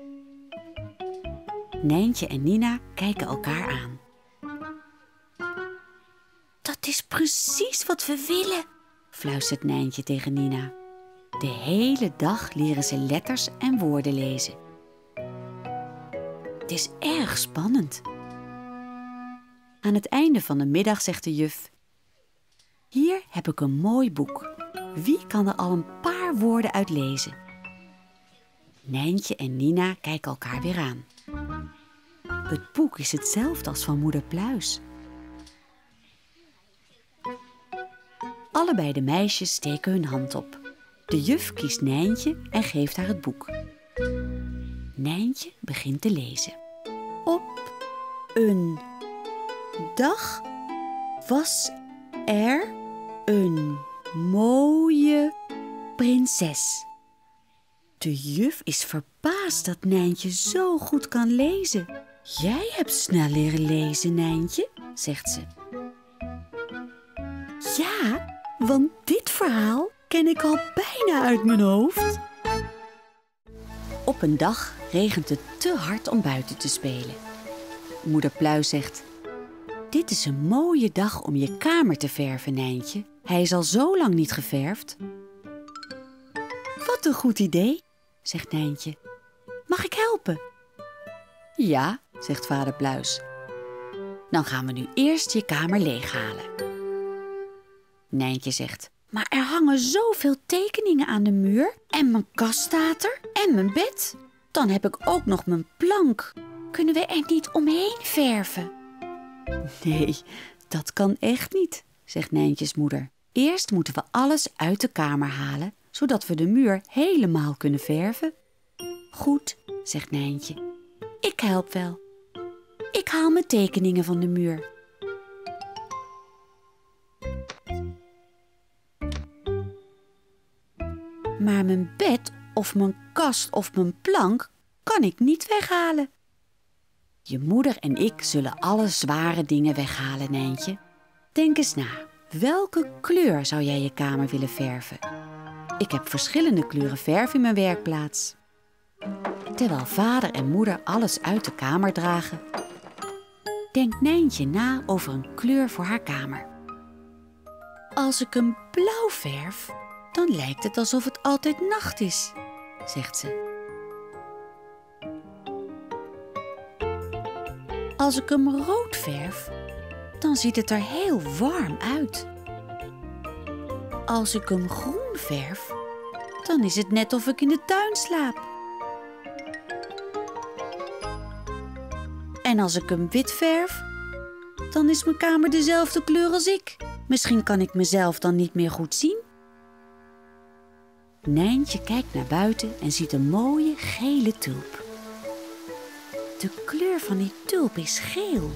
Nijntje en Nina kijken elkaar aan. Dat is precies wat we willen, fluistert Nijntje tegen Nina. De hele dag leren ze letters en woorden lezen. Het is erg spannend. Aan het einde van de middag zegt de juf: hier heb ik een mooi boek. Wie kan er al een paar paar woorden uit lezen. Nijntje en Nina kijken elkaar weer aan. Het boek is hetzelfde als van moeder Pluis. Allebei de meisjes steken hun hand op. De juf kiest Nijntje en geeft haar het boek. Nijntje begint te lezen. Op een dag was er een mooie prinses. De juf is verbaasd dat Nijntje zo goed kan lezen. Jij hebt snel leren lezen, Nijntje, zegt ze. Ja, want dit verhaal ken ik al bijna uit mijn hoofd. Op een dag regent het te hard om buiten te spelen. Moeder Pluis zegt: dit is een mooie dag om je kamer te verven, Nijntje. Hij is al zo lang niet geverfd. Wat een goed idee, zegt Nijntje. Mag ik helpen? Ja, zegt vader Pluis. Dan gaan we nu eerst je kamer leeghalen. Nijntje zegt: maar er hangen zoveel tekeningen aan de muur en mijn kast staat er en mijn bed. Dan heb ik ook nog mijn plank. Kunnen we er niet omheen verven? Nee, dat kan echt niet, zegt Nijntjes moeder. Eerst moeten we alles uit de kamer halen, zodat we de muur helemaal kunnen verven. Goed, zegt Nijntje. Ik help wel. Ik haal mijn tekeningen van de muur. Maar mijn bed of mijn kast of mijn plank kan ik niet weghalen. Je moeder en ik zullen alle zware dingen weghalen, Nijntje. Denk eens na. Welke kleur zou jij je kamer willen verven? Ik heb verschillende kleuren verf in mijn werkplaats. Terwijl vader en moeder alles uit de kamer dragen, denkt Nijntje na over een kleur voor haar kamer. Als ik hem blauw verf, dan lijkt het alsof het altijd nacht is, zegt ze. Als ik hem rood verf, dan ziet het er heel warm uit. Als ik hem groen verf, dan is het net of ik in de tuin slaap. En als ik hem wit verf, dan is mijn kamer dezelfde kleur als ik. Misschien kan ik mezelf dan niet meer goed zien. Nijntje kijkt naar buiten en ziet een mooie gele tulp. De kleur van die tulp is geel.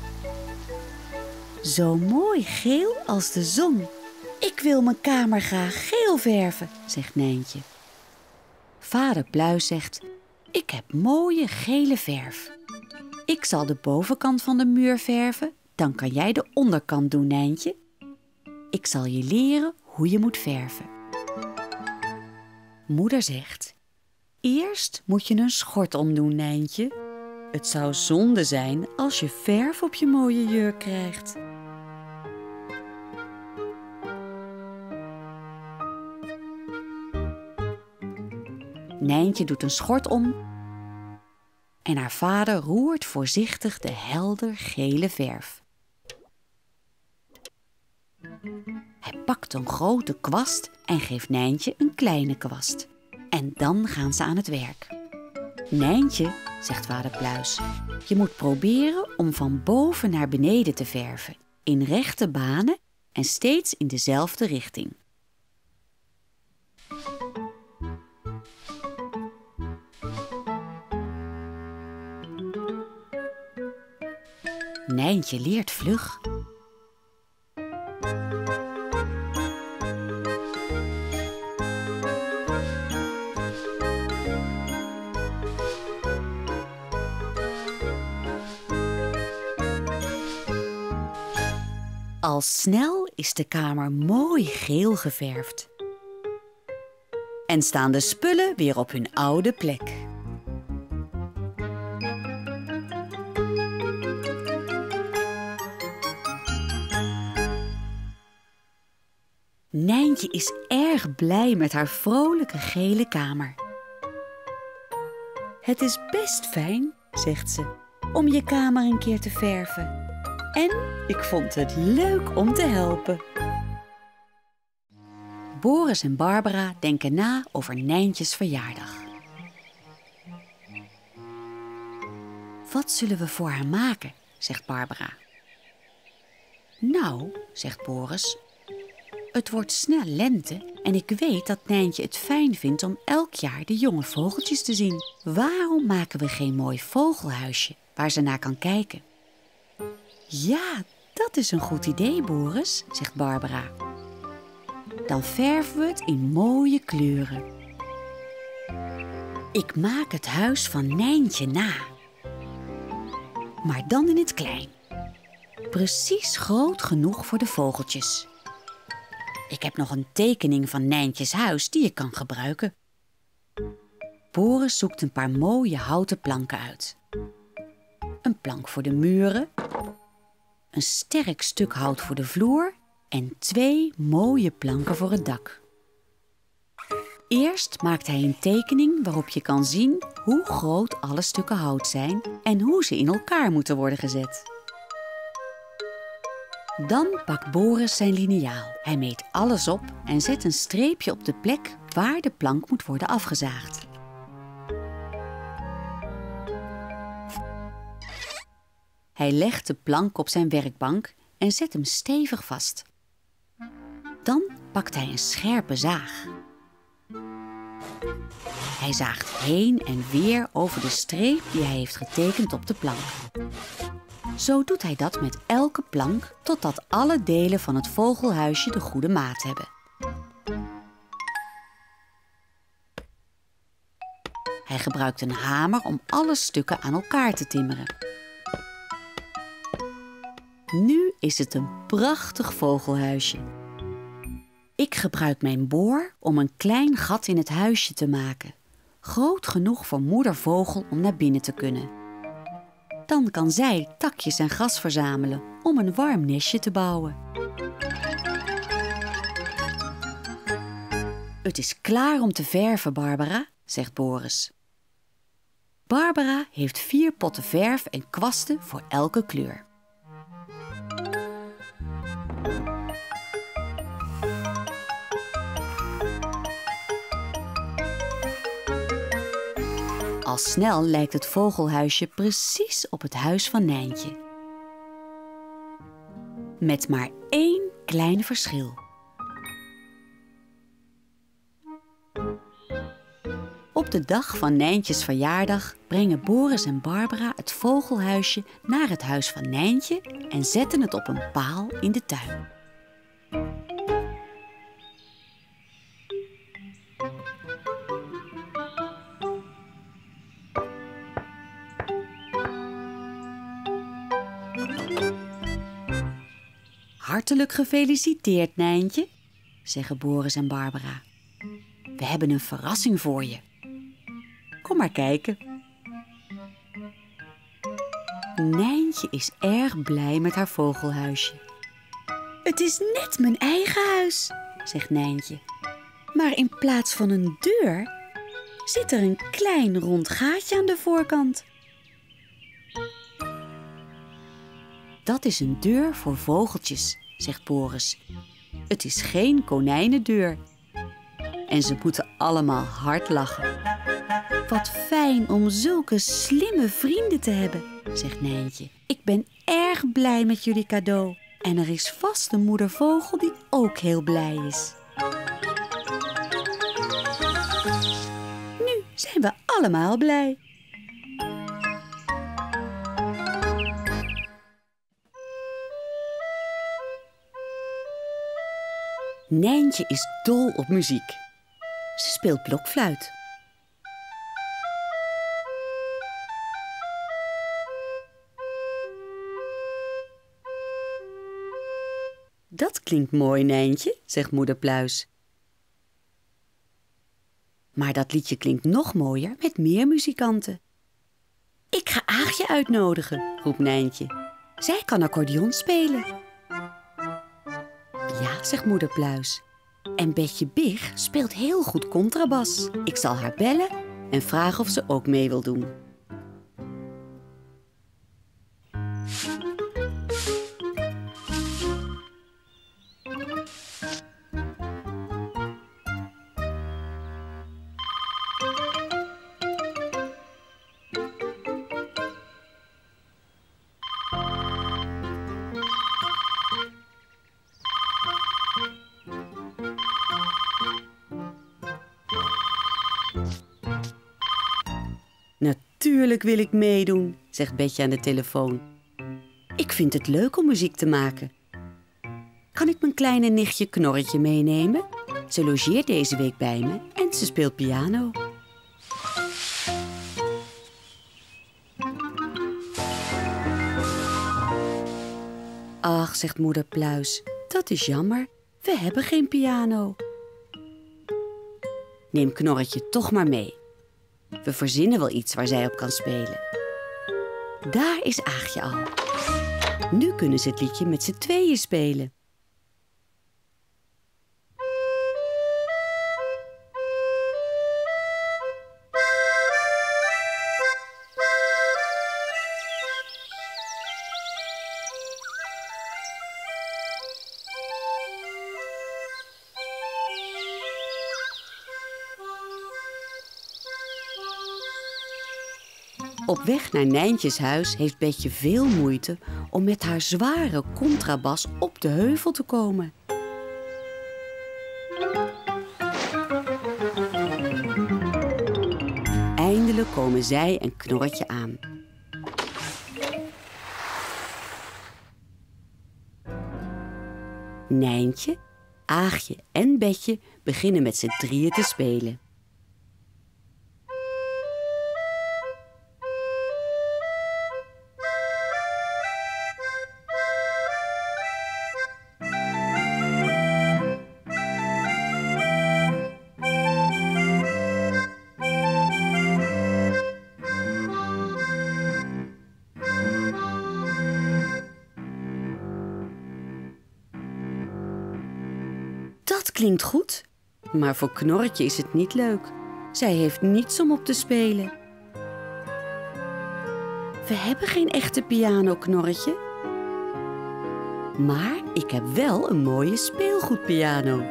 Zo mooi geel als de zon. Ik wil mijn kamer graag geel verven, zegt Nijntje. Vader Pluis zegt: ik heb mooie gele verf. Ik zal de bovenkant van de muur verven, dan kan jij de onderkant doen, Nijntje. Ik zal je leren hoe je moet verven. Moeder zegt: eerst moet je een schort omdoen, Nijntje. Het zou zonde zijn als je verf op je mooie jurk krijgt. Nijntje doet een schort om en haar vader roert voorzichtig de helder gele verf. Hij pakt een grote kwast en geeft Nijntje een kleine kwast. En dan gaan ze aan het werk. Nijntje, zegt vader Pluis, je moet proberen om van boven naar beneden te verven, in rechte banen en steeds in dezelfde richting. Nijntje leert vlug. Al snel is de kamer mooi geel geverfd. En staan de spullen weer op hun oude plek. Nijntje is erg blij met haar vrolijke gele kamer. Het is best fijn, zegt ze, om je kamer een keer te verven. En ik vond het leuk om te helpen. Boris en Barbara denken na over Nijntjes verjaardag. Wat zullen we voor haar maken, zegt Barbara. Nou, zegt Boris, het wordt snel lente en ik weet dat Nijntje het fijn vindt om elk jaar de jonge vogeltjes te zien. Waarom maken we geen mooi vogelhuisje waar ze naar kan kijken? Ja, dat is een goed idee, Boris, zegt Barbara. Dan verven we het in mooie kleuren. Ik maak het huis van Nijntje na. Maar dan in het klein. Precies groot genoeg voor de vogeltjes. Ik heb nog een tekening van Nijntjes huis die je kan gebruiken. Boris zoekt een paar mooie houten planken uit. Een plank voor de muren, een sterk stuk hout voor de vloer en 2 mooie planken voor het dak. Eerst maakt hij een tekening waarop je kan zien hoe groot alle stukken hout zijn en hoe ze in elkaar moeten worden gezet. Dan pakt Boris zijn liniaal. Hij meet alles op en zet een streepje op de plek waar de plank moet worden afgezaagd. Hij legt de plank op zijn werkbank en zet hem stevig vast. Dan pakt hij een scherpe zaag. Hij zaagt heen en weer over de streep die hij heeft getekend op de plank. Zo doet hij dat met elke plank totdat alle delen van het vogelhuisje de goede maat hebben. Hij gebruikt een hamer om alle stukken aan elkaar te timmeren. Nu is het een prachtig vogelhuisje. Ik gebruik mijn boor om een klein gat in het huisje te maken. Groot genoeg voor moeder vogel om naar binnen te kunnen. Dan kan zij takjes en gras verzamelen om een warm nestje te bouwen. Het is klaar om te verven, Barbara, zegt Boris. Barbara heeft 4 potten verf en kwasten voor elke kleur. Al snel lijkt het vogelhuisje precies op het huis van Nijntje. Met maar 1 klein verschil. Op de dag van Nijntjes verjaardag brengen Boris en Barbara het vogelhuisje naar het huis van Nijntje en zetten het op een paal in de tuin. Hartelijk gefeliciteerd, Nijntje, zeggen Boris en Barbara. We hebben een verrassing voor je. Kom maar kijken. Nijntje is erg blij met haar vogelhuisje. Het is net mijn eigen huis, zegt Nijntje. Maar in plaats van een deur zit er een klein rond gaatje aan de voorkant. Dat is een deur voor vogeltjes, zegt Boris. Het is geen konijnendeur. En ze moeten allemaal hard lachen. Wat fijn om zulke slimme vrienden te hebben, zegt Nijntje. Ik ben erg blij met jullie cadeau. En er is vast een moeder vogel die ook heel blij is. Nu zijn we allemaal blij. Nijntje is dol op muziek. Ze speelt blokfluit. Dat klinkt mooi, Nijntje, zegt moeder Pluis. Maar dat liedje klinkt nog mooier met meer muzikanten. Ik ga Aagje uitnodigen, roept Nijntje. Zij kan accordeon spelen. Ja, zegt moeder Pluis. En Betje Big speelt heel goed contrabas. Ik zal haar bellen en vragen of ze ook mee wil doen. Natuurlijk wil ik meedoen, zegt Betje aan de telefoon. Ik vind het leuk om muziek te maken. Kan ik mijn kleine nichtje Knorretje meenemen? Ze logeert deze week bij me en ze speelt piano. Ach, zegt moeder Pluis, dat is jammer. We hebben geen piano. Neem Knorretje toch maar mee. We verzinnen wel iets waar zij op kan spelen. Daar is Aagje al. Nu kunnen ze het liedje met z'n tweeën spelen. Op weg naar Nijntjes huis heeft Betje veel moeite om met haar zware contrabas op de heuvel te komen. Eindelijk komen zij en Knorretje aan. Nijntje, Aagje en Betje beginnen met z'n drieën te spelen. Dat klinkt goed, maar voor Knorretje is het niet leuk. Zij heeft niets om op te spelen. We hebben geen echte piano, Knorretje. Maar ik heb wel een mooie speelgoedpiano.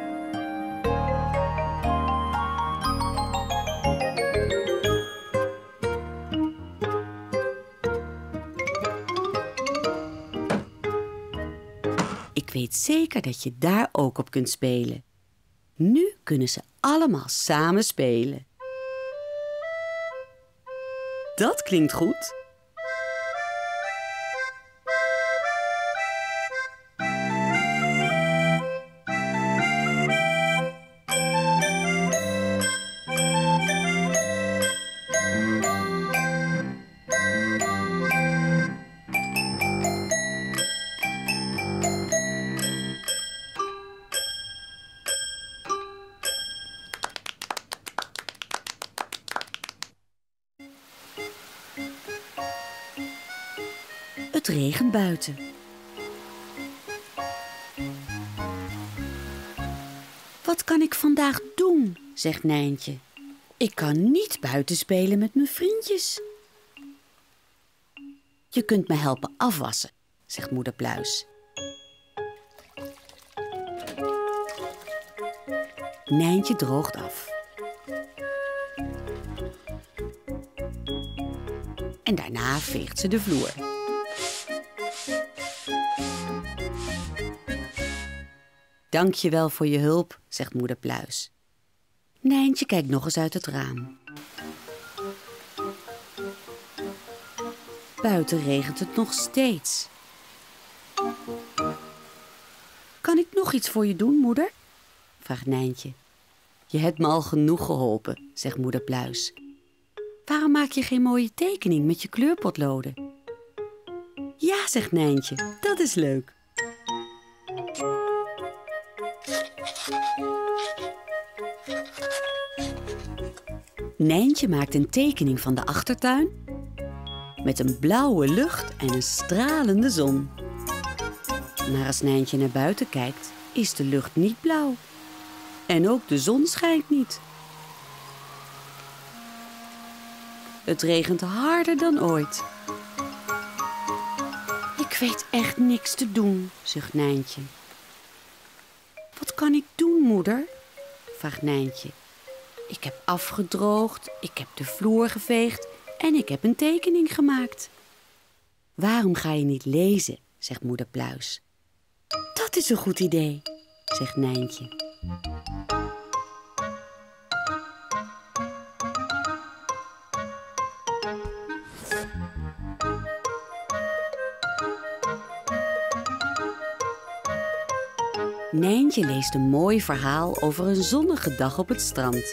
Ik weet zeker dat je daar ook op kunt spelen. Nu kunnen ze allemaal samen spelen. Dat klinkt goed. Het regent buiten. Wat kan ik vandaag doen, zegt Nijntje. Ik kan niet buiten spelen met mijn vriendjes. Je kunt me helpen afwassen, zegt moeder Pluis. Nijntje droogt af. En daarna veegt ze de vloer. Dank je wel voor je hulp, zegt moeder Pluis. Nijntje kijkt nog eens uit het raam. Buiten regent het nog steeds. Kan ik nog iets voor je doen, moeder? Vraagt Nijntje. Je hebt me al genoeg geholpen, zegt moeder Pluis. Waarom maak je geen mooie tekening met je kleurpotloden? Ja, zegt Nijntje, dat is leuk. Nijntje maakt een tekening van de achtertuin met een blauwe lucht en een stralende zon. Maar als Nijntje naar buiten kijkt, is de lucht niet blauw. En ook de zon schijnt niet. Het regent harder dan ooit. Ik weet echt niks te doen, zucht Nijntje. Wat kan ik doen, moeder? Vraagt Nijntje. Ik heb afgedroogd, ik heb de vloer geveegd en ik heb een tekening gemaakt. Waarom ga je niet lezen, zegt moeder Pluis. Dat is een goed idee, zegt Nijntje. Nijntje leest een mooi verhaal over een zonnige dag op het strand.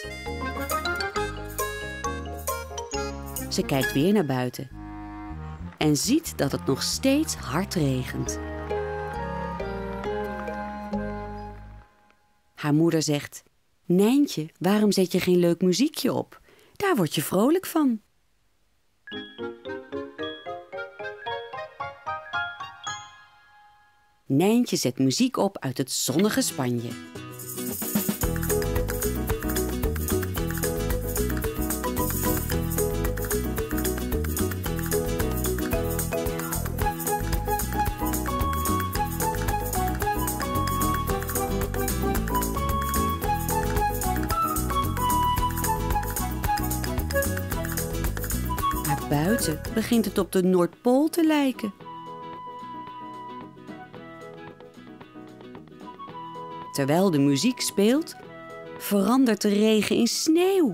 Ze kijkt weer naar buiten en ziet dat het nog steeds hard regent. Haar moeder zegt: Nijntje, waarom zet je geen leuk muziekje op? Daar word je vrolijk van. Nijntje zet muziek op uit het zonnige Spanje. Maar buiten begint het op de Noordpool te lijken. Terwijl de muziek speelt, verandert de regen in sneeuw.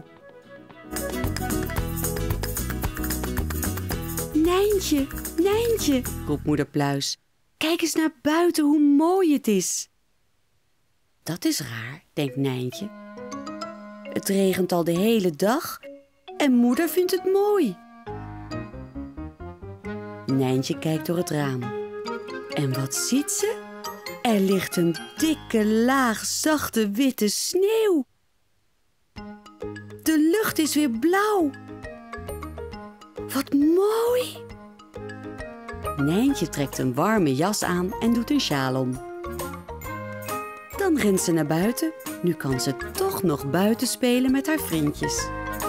Nijntje, Nijntje, roept moeder Pluis. Kijk eens naar buiten hoe mooi het is. Dat is raar, denkt Nijntje. Het regent al de hele dag en moeder vindt het mooi. Nijntje kijkt door het raam. En wat ziet ze? Er ligt een dikke laag zachte witte sneeuw. De lucht is weer blauw. Wat mooi! Nijntje trekt een warme jas aan en doet een sjaal om. Dan rent ze naar buiten. Nu kan ze toch nog buiten spelen met haar vriendjes.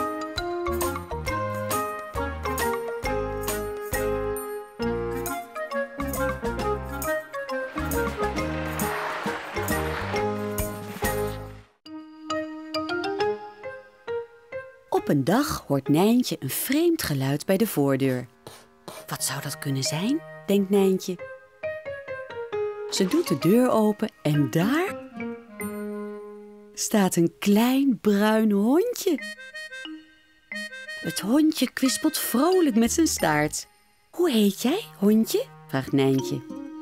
Op een dag hoort Nijntje een vreemd geluid bij de voordeur. Wat zou dat kunnen zijn, denkt Nijntje. Ze doet de deur open en daar staat een klein bruin hondje. Het hondje kwispelt vrolijk met zijn staart. Hoe heet jij, hondje? Vraagt Nijntje.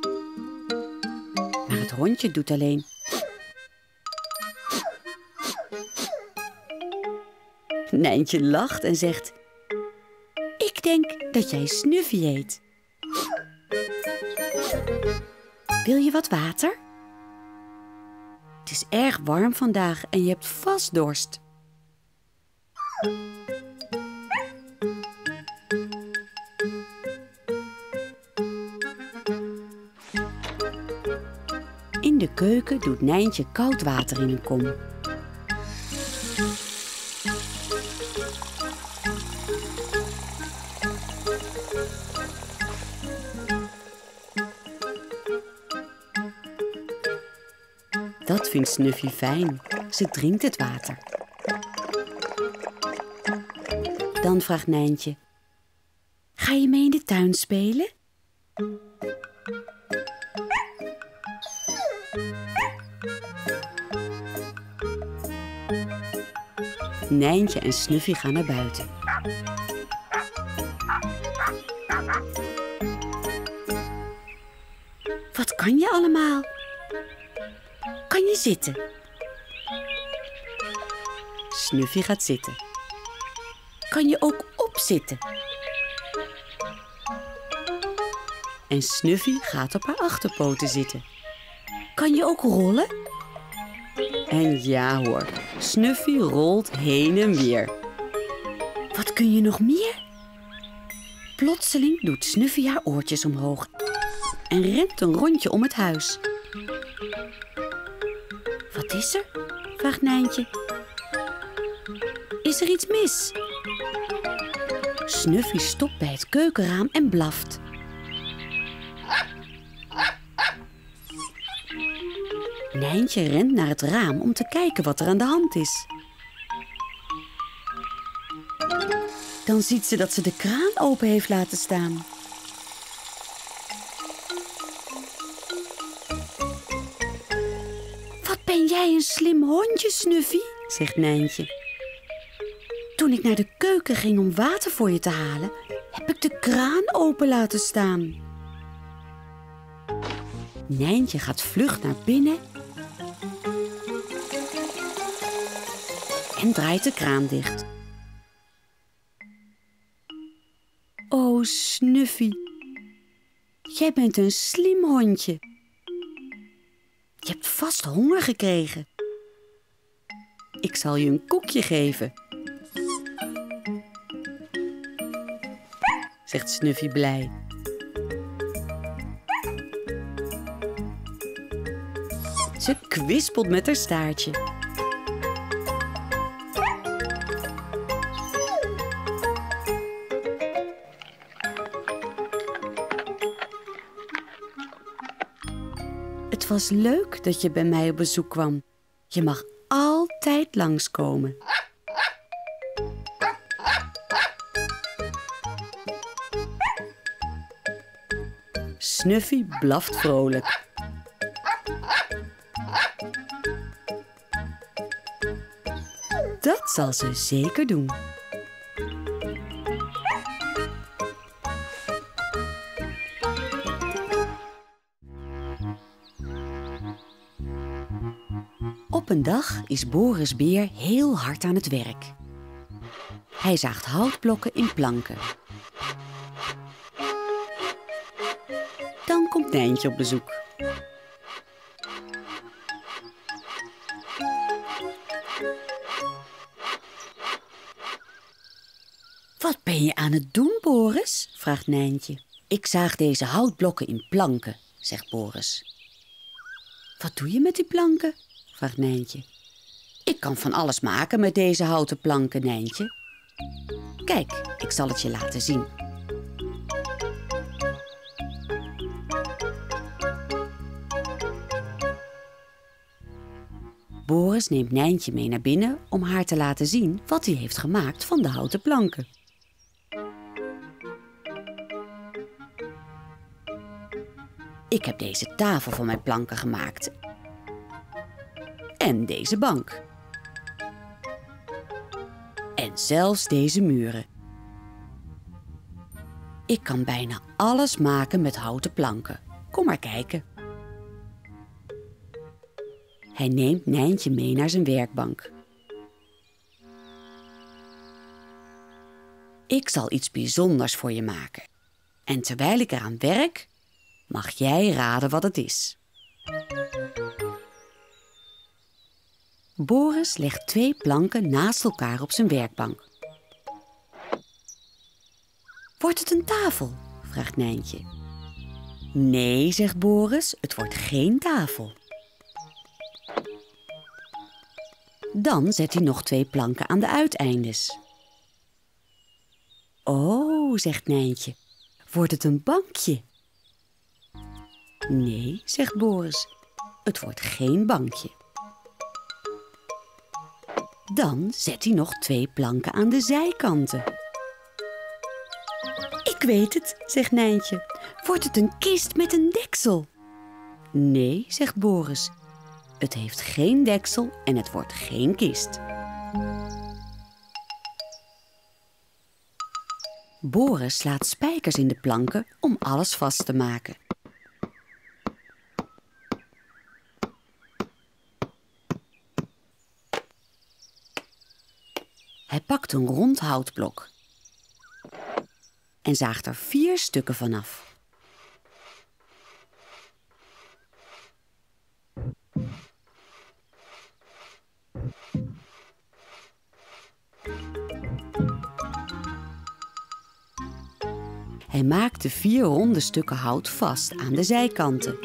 Maar het hondje doet alleen. Nijntje lacht en zegt: Ik denk dat jij Snuffy heet. Wil je wat water? Het is erg warm vandaag en je hebt vast dorst. In de keuken doet Nijntje koud water in een kom. Dat vindt Snuffy fijn. Ze drinkt het water. Dan vraagt Nijntje: Ga je mee in de tuin spelen? Nijntje en Snuffy gaan naar buiten. Wat kan je allemaal? Kan je zitten? Snuffy gaat zitten. Kan je ook opzitten? En Snuffy gaat op haar achterpoten zitten. Kan je ook rollen? En ja hoor, Snuffy rolt heen en weer. Wat kun je nog meer? Plotseling doet Snuffy haar oortjes omhoog en rent een rondje om het huis. Wat is er? Vraagt Nijntje. Is er iets mis? Snuffy stopt bij het keukenraam en blaft. Nijntje rent naar het raam om te kijken wat er aan de hand is. Dan ziet ze dat ze de kraan open heeft laten staan. Wat ben jij een slim hondje, Snuffy, zegt Nijntje. Toen ik naar de keuken ging om water voor je te halen, heb ik de kraan open laten staan. Nijntje gaat vlug naar binnen en draait de kraan dicht. Oh, Snuffy, jij bent een slim hondje. Je hebt vast honger gekregen. Ik zal je een koekje geven, zegt Snuffy blij. Ze kwispelt met haar staartje. Het was leuk dat je bij mij op bezoek kwam. Je mag altijd langskomen. Snuffy blaft vrolijk. Dat zal ze zeker doen. Op een dag is Boris Beer heel hard aan het werk. Hij zaagt houtblokken in planken. Dan komt Nijntje op bezoek. Wat ben je aan het doen, Boris? Vraagt Nijntje. Ik zaag deze houtblokken in planken, zegt Boris. Wat doe je met die planken? Vraagt Nijntje. Ik kan van alles maken met deze houten planken, Nijntje. Kijk, ik zal het je laten zien. Boris neemt Nijntje mee naar binnen om haar te laten zien wat hij heeft gemaakt van de houten planken. Ik heb deze tafel van mijn planken gemaakt. En deze bank. En zelfs deze muren. Ik kan bijna alles maken met houten planken. Kom maar kijken. Hij neemt Nijntje mee naar zijn werkbank. Ik zal iets bijzonders voor je maken. En terwijl ik eraan werk, mag jij raden wat het is. Boris legt 2 planken naast elkaar op zijn werkbank. Wordt het een tafel? Vraagt Nijntje. Nee, zegt Boris, het wordt geen tafel. Dan zet hij nog 2 planken aan de uiteindes. Oh, zegt Nijntje, wordt het een bankje? Nee, zegt Boris, het wordt geen bankje. Dan zet hij nog 2 planken aan de zijkanten. Ik weet het, zegt Nijntje. Wordt het een kist met een deksel? Nee, zegt Boris. Het heeft geen deksel en het wordt geen kist. Boris slaat spijkers in de planken om alles vast te maken. Hij pakt een rond houtblok en zaagt er 4 stukken vanaf. Hij maakt de 4 ronde stukken hout vast aan de zijkanten.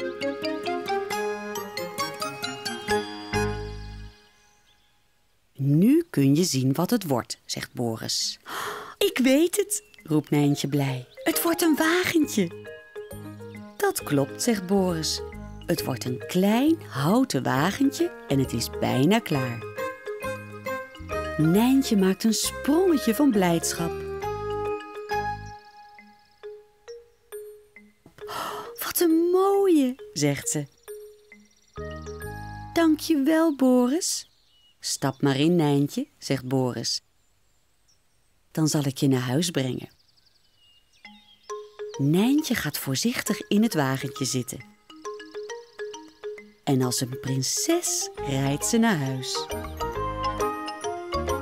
Nu kun je zien wat het wordt, zegt Boris. Ik weet het, roept Nijntje blij. Het wordt een wagentje. Dat klopt, zegt Boris. Het wordt een klein houten wagentje en het is bijna klaar. Nijntje maakt een sprongetje van blijdschap. Wat een mooie, zegt ze. Dank je wel, Boris. Stap maar in, Nijntje, zegt Boris. Dan zal ik je naar huis brengen. Nijntje gaat voorzichtig in het wagentje zitten. En als een prinses rijdt ze naar huis.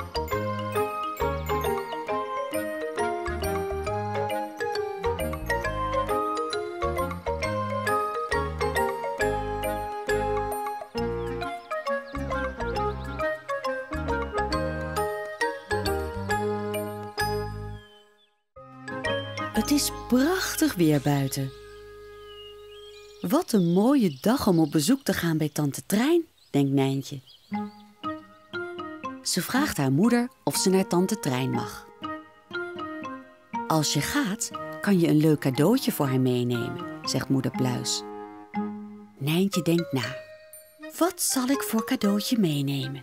Het is prachtig weer buiten. Wat een mooie dag om op bezoek te gaan bij tante Trein, denkt Nijntje. Ze vraagt haar moeder of ze naar tante Trein mag. Als je gaat, kan je een leuk cadeautje voor haar meenemen, zegt moeder Pluis. Nijntje denkt na. Wat zal ik voor cadeautje meenemen?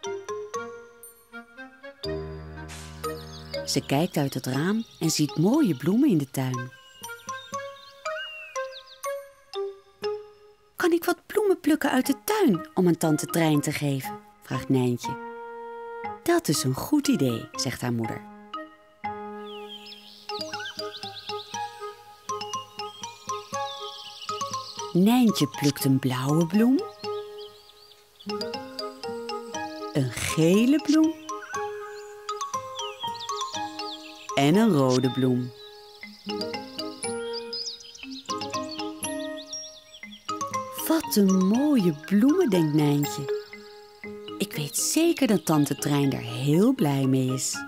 Ze kijkt uit het raam en ziet mooie bloemen in de tuin. Kan ik wat bloemen plukken uit de tuin om aan tante Trein te geven? Vraagt Nijntje. Dat is een goed idee, zegt haar moeder. Nijntje plukt een blauwe bloem, een gele bloem en een rode bloem. Wat een mooie bloemen, denkt Nijntje. Ik weet zeker dat tante Trein er heel blij mee is.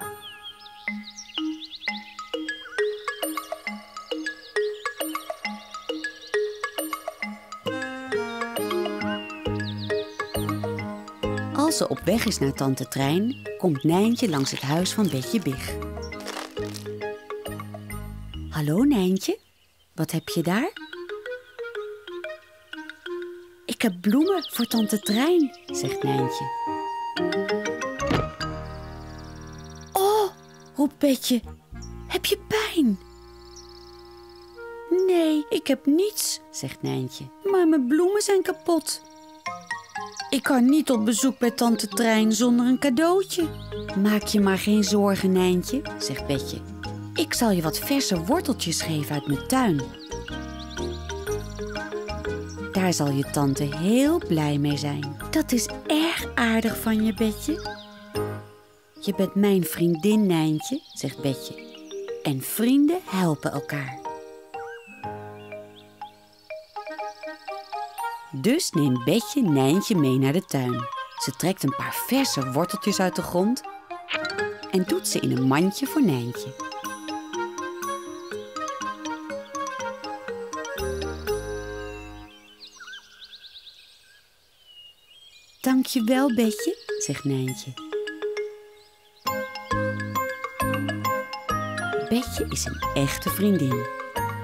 Als ze op weg is naar tante Trein, komt Nijntje langs het huis van Betje Big. Hallo Nijntje, wat heb je daar? Ik heb bloemen voor tante Trein, zegt Nijntje. Oh, roept Betje, heb je pijn? Nee, ik heb niets, zegt Nijntje, maar mijn bloemen zijn kapot. Ik kan niet op bezoek bij tante Trein zonder een cadeautje. Maak je maar geen zorgen, Nijntje, zegt Betje. Ik zal je wat verse worteltjes geven uit mijn tuin. Daar zal je tante heel blij mee zijn. Dat is erg aardig van je, Betje. Je bent mijn vriendin, Nijntje, zegt Betje. En vrienden helpen elkaar. Dus neemt Betje Nijntje mee naar de tuin. Ze trekt een paar verse worteltjes uit de grond en doet ze in een mandje voor Nijntje. Dank je wel, Betje, zegt Nijntje. Betje is een echte vriendin.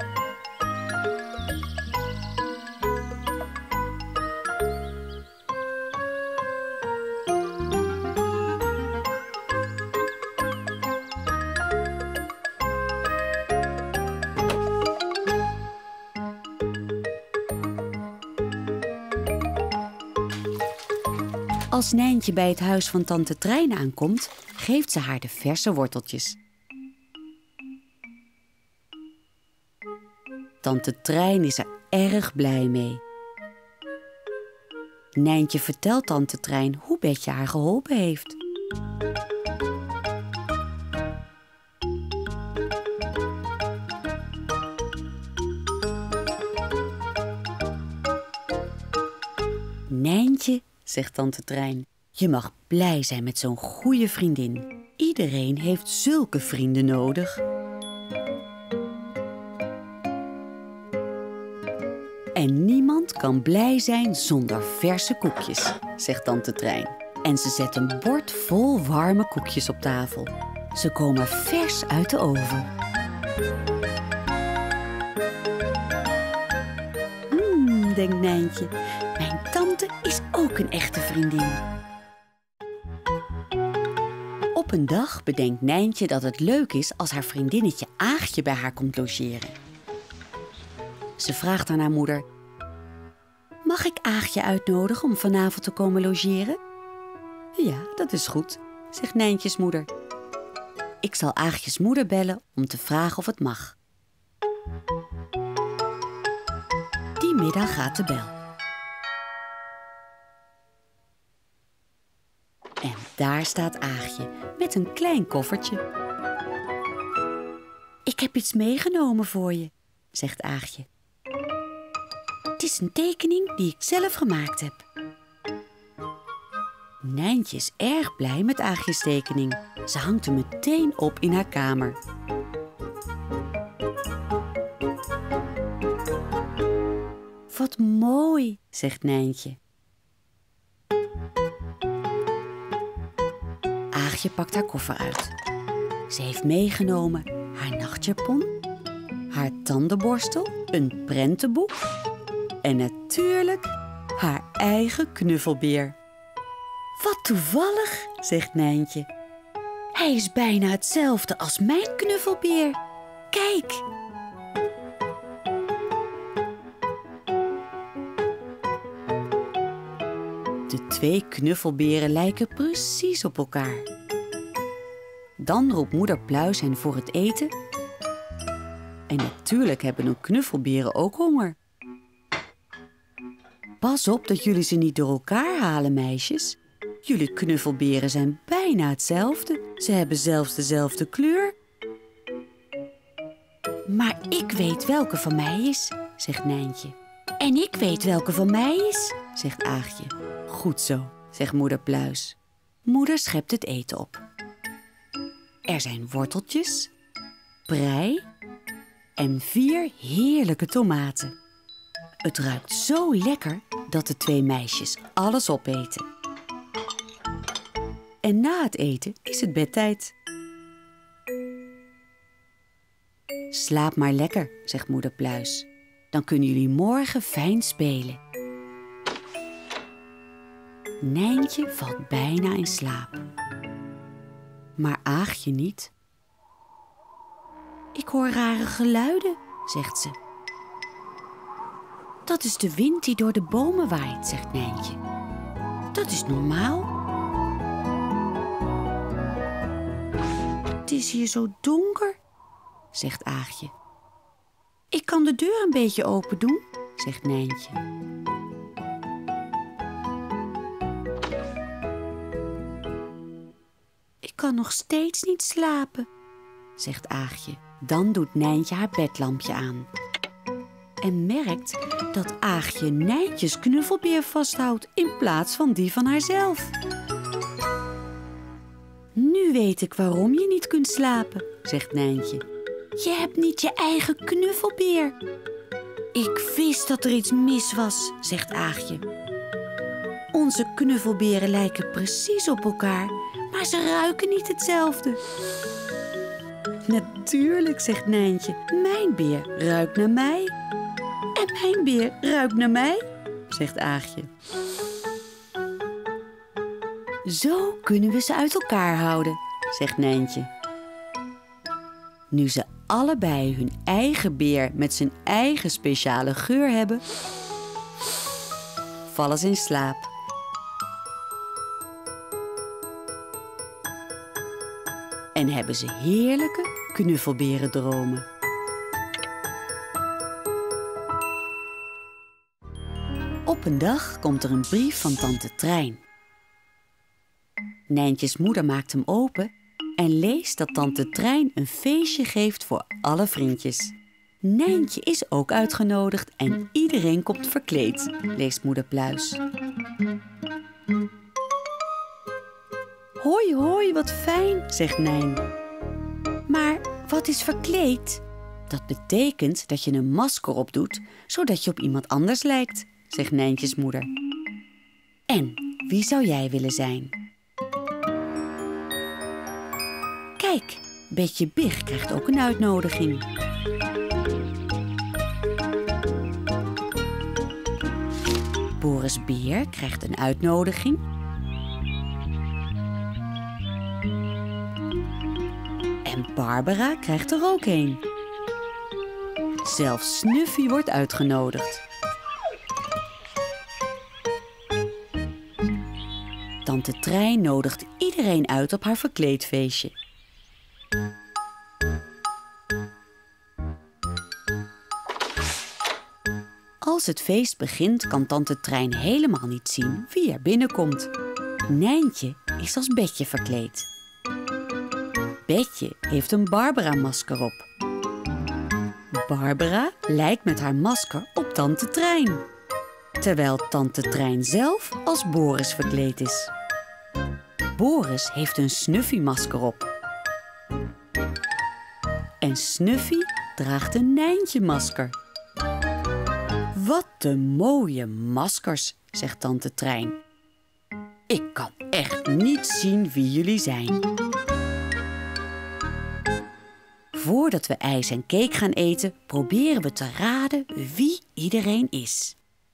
Als Nijntje bij het huis van tante Trein aankomt, geeft ze haar de verse worteltjes. Tante Trein is er erg blij mee. Nijntje vertelt tante Trein hoe Betje haar geholpen heeft. Nijntje, zegt tante Trein, je mag blij zijn met zo'n goede vriendin. Iedereen heeft zulke vrienden nodig. En niemand kan blij zijn zonder verse koekjes, zegt tante Trein. En ze zet een bord vol warme koekjes op tafel. Ze komen vers uit de oven. Denkt Nijntje, mijn tante is ook een echte vriendin. Op een dag bedenkt Nijntje dat het leuk is als haar vriendinnetje Aagje bij haar komt logeren. Ze vraagt aan haar moeder: mag ik Aagje uitnodigen om vanavond te komen logeren? Ja, dat is goed, zegt Nijntjes moeder. Ik zal Aagjes moeder bellen om te vragen of het mag. Die middag gaat de bel. En daar staat Aagje met een klein koffertje. Ik heb iets meegenomen voor je, zegt Aagje. Het is een tekening die ik zelf gemaakt heb. Nijntje is erg blij met Aagjes tekening. Ze hangt hem meteen op in haar kamer. zegt Nijntje. Aagje pakt haar koffer uit. Ze heeft meegenomen haar nachtjapon, haar tandenborstel, een prentenboek en natuurlijk haar eigen knuffelbeer. Wat toevallig, zegt Nijntje. Hij is bijna hetzelfde als mijn knuffelbeer. Kijk! De twee knuffelberen lijken precies op elkaar. Dan roept moeder Pluis hen voor het eten. En natuurlijk hebben hun knuffelberen ook honger. Pas op dat jullie ze niet door elkaar halen, meisjes. Jullie knuffelberen zijn bijna hetzelfde. Ze hebben zelfs dezelfde kleur. Maar ik weet welke van mij is, zegt Nijntje. En ik weet welke van mij is, zegt Aagje. Goed zo, zegt moeder Pluis. Moeder schept het eten op. Er zijn worteltjes, prei en 4 heerlijke tomaten. Het ruikt zo lekker dat de 2 meisjes alles opeten. En na het eten is het bedtijd. Slaap maar lekker, zegt moeder Pluis. Dan kunnen jullie morgen fijn spelen. Nijntje valt bijna in slaap. Maar Aagje niet. Ik hoor rare geluiden, zegt ze. Dat is de wind die door de bomen waait, zegt Nijntje. Dat is normaal. Het is hier zo donker, zegt Aagje. Ik kan de deur een beetje open doen, zegt Nijntje. Ik kan nog steeds niet slapen, zegt Aagje. Dan doet Nijntje haar bedlampje aan. En merkt dat Aagje Nijntjes knuffelbeer vasthoudt in plaats van die van haarzelf. Nu weet ik waarom je niet kunt slapen, zegt Nijntje. Je hebt niet je eigen knuffelbeer. Ik wist dat er iets mis was, zegt Aagje. Onze knuffelberen lijken precies op elkaar, maar ze ruiken niet hetzelfde. Natuurlijk, zegt Nijntje. Mijn beer ruikt naar mij. En mijn beer ruikt naar mij, zegt Aagje. Zo kunnen we ze uit elkaar houden, zegt Nijntje. Nu ze allebei hun eigen beer met zijn eigen speciale geur hebben, vallen ze in slaap. En hebben ze heerlijke knuffelberendromen. Op een dag komt er een brief van tante Trein. Nijntjes moeder maakt hem open en leest dat tante Trein een feestje geeft voor alle vriendjes. Nijntje is ook uitgenodigd en iedereen komt verkleed, leest moeder Pluis. Hoi, hoi, wat fijn, zegt Nijn. Maar wat is verkleed? Dat betekent dat je een masker opdoet, zodat je op iemand anders lijkt, zegt Nijntjes moeder. En wie zou jij willen zijn? Kijk, Betje Big krijgt ook een uitnodiging. Boris Beer krijgt een uitnodiging. En Barbara krijgt er ook een. Zelfs Snuffy wordt uitgenodigd. Tante Trein nodigt iedereen uit op haar verkleedfeestje. Als het feest begint, kan tante Trein helemaal niet zien wie er binnenkomt. Nijntje is als Betje verkleed. Betje heeft een Barbara-masker op. Barbara lijkt met haar masker op tante Trein, terwijl tante Trein zelf als Boris verkleed is. Boris heeft een Snuffy-masker op. En Snuffy draagt een Nijntje-masker. Wat een mooie maskers, zegt tante Trein. Ik kan echt niet zien wie jullie zijn. Voordat we ijs en cake gaan eten, proberen we te raden wie iedereen is.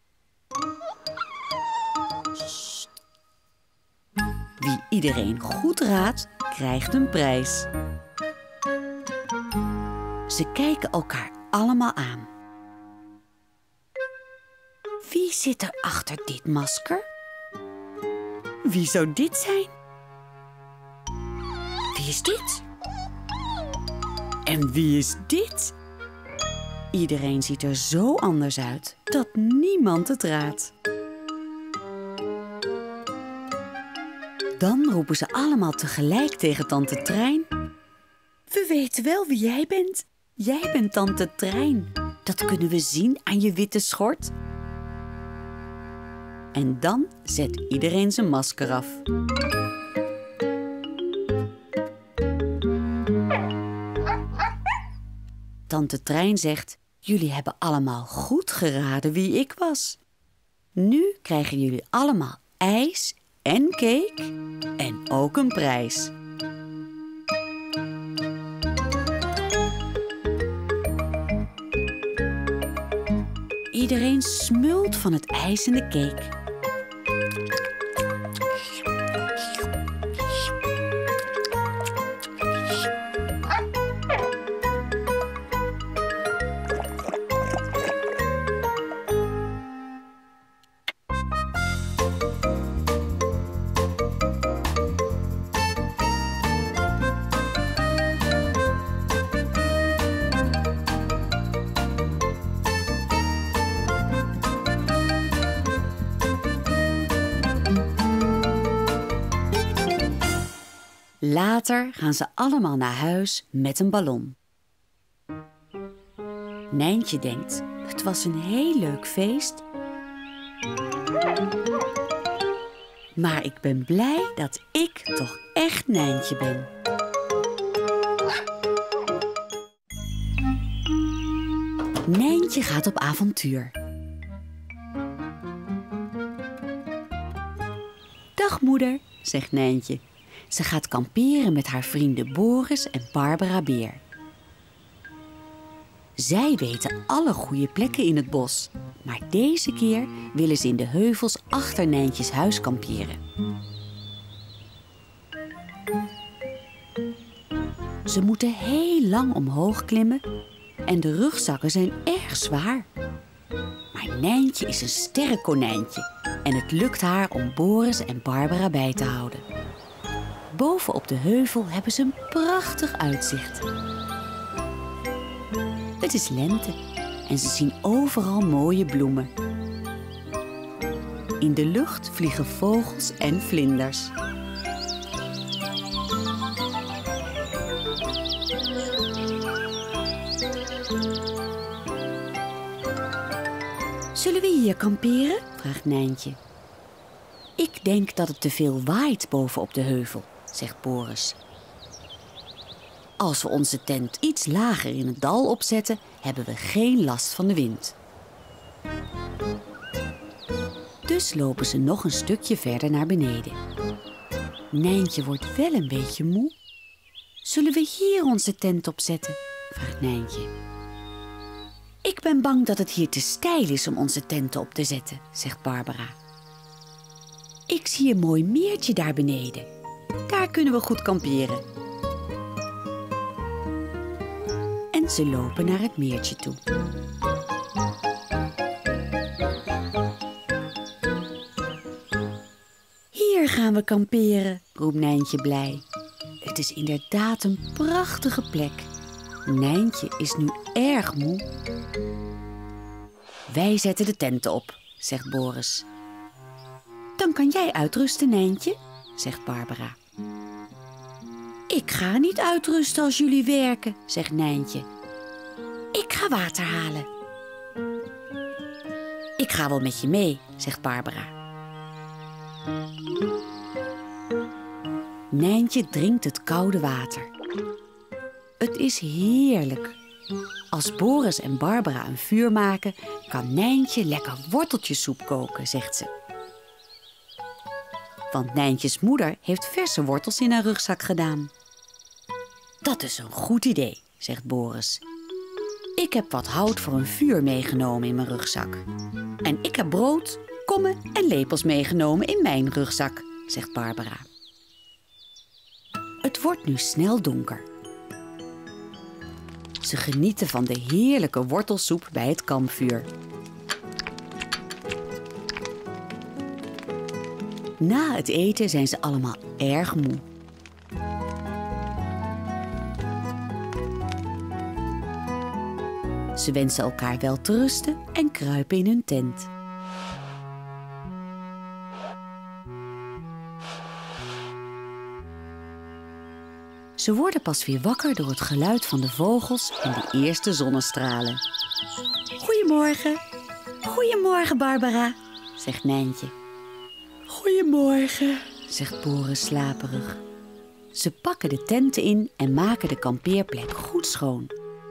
Wie iedereen goed raadt, krijgt een prijs. Ze kijken elkaar allemaal aan. Wie zit er achter dit masker? Wie zou dit zijn? Wie is dit? En wie is dit? Iedereen ziet er zo anders uit dat niemand het raadt. Dan roepen ze allemaal tegelijk tegen tante Trein. We weten wel wie jij bent. Jij bent tante Trein. Dat kunnen we zien aan je witte schort. En dan zet iedereen zijn masker af. Tante Trein zegt, jullie hebben allemaal goed geraden wie ik was. Nu krijgen jullie allemaal ijs en cake en ook een prijs. Iedereen smult van het ijs en de cake. Later gaan ze allemaal naar huis met een ballon. Nijntje denkt, het was een heel leuk feest. Maar ik ben blij dat ik toch echt Nijntje ben. Nijntje gaat op avontuur. Dag moeder, zegt Nijntje. Ze gaat kamperen met haar vrienden Boris en Barbara Beer. Zij weten alle goede plekken in het bos. Maar deze keer willen ze in de heuvels achter Nijntjes huis kamperen. Ze moeten heel lang omhoog klimmen en de rugzakken zijn erg zwaar. Maar Nijntje is een sterk konijntje en het lukt haar om Boris en Barbara bij te houden. Boven op de heuvel hebben ze een prachtig uitzicht. Het is lente en ze zien overal mooie bloemen. In de lucht vliegen vogels en vlinders. Zullen we hier kamperen? Vraagt Nijntje. Ik denk dat het te veel waait boven op de heuvel, zegt Boris. Als we onze tent iets lager in het dal opzetten, hebben we geen last van de wind. Dus lopen ze nog een stukje verder naar beneden. Nijntje wordt wel een beetje moe. Zullen we hier onze tent opzetten? Vraagt Nijntje. Ik ben bang dat het hier te steil is om onze tenten op te zetten, zegt Barbara. Ik zie een mooi meertje daar beneden. Daar kunnen we goed kamperen. En ze lopen naar het meertje toe. Hier gaan we kamperen, roept Nijntje blij. Het is inderdaad een prachtige plek. Nijntje is nu erg moe. Wij zetten de tenten op, zegt Boris. Dan kan jij uitrusten, Nijntje, zegt Barbara. Ik ga niet uitrusten als jullie werken, zegt Nijntje. Ik ga water halen. Ik ga wel met je mee, zegt Barbara. Nijntje drinkt het koude water. Het is heerlijk. Als Boris en Barbara een vuur maken, kan Nijntje lekker worteltjessoep koken, zegt ze. Want Nijntjes moeder heeft verse wortels in haar rugzak gedaan. Dat is een goed idee, zegt Boris. Ik heb wat hout voor een vuur meegenomen in mijn rugzak. En ik heb brood, kommen en lepels meegenomen in mijn rugzak, zegt Barbara. Het wordt nu snel donker. Ze genieten van de heerlijke wortelsoep bij het kampvuur. Na het eten zijn ze allemaal erg moe. Ze wensen elkaar wel te rusten en kruipen in hun tent. Ze worden pas weer wakker door het geluid van de vogels en de eerste zonnestralen. Goedemorgen. Goedemorgen, Barbara, zegt Nijntje. Goedemorgen, zegt Boris slaperig. Ze pakken de tenten in en maken de kampeerplek goed schoon.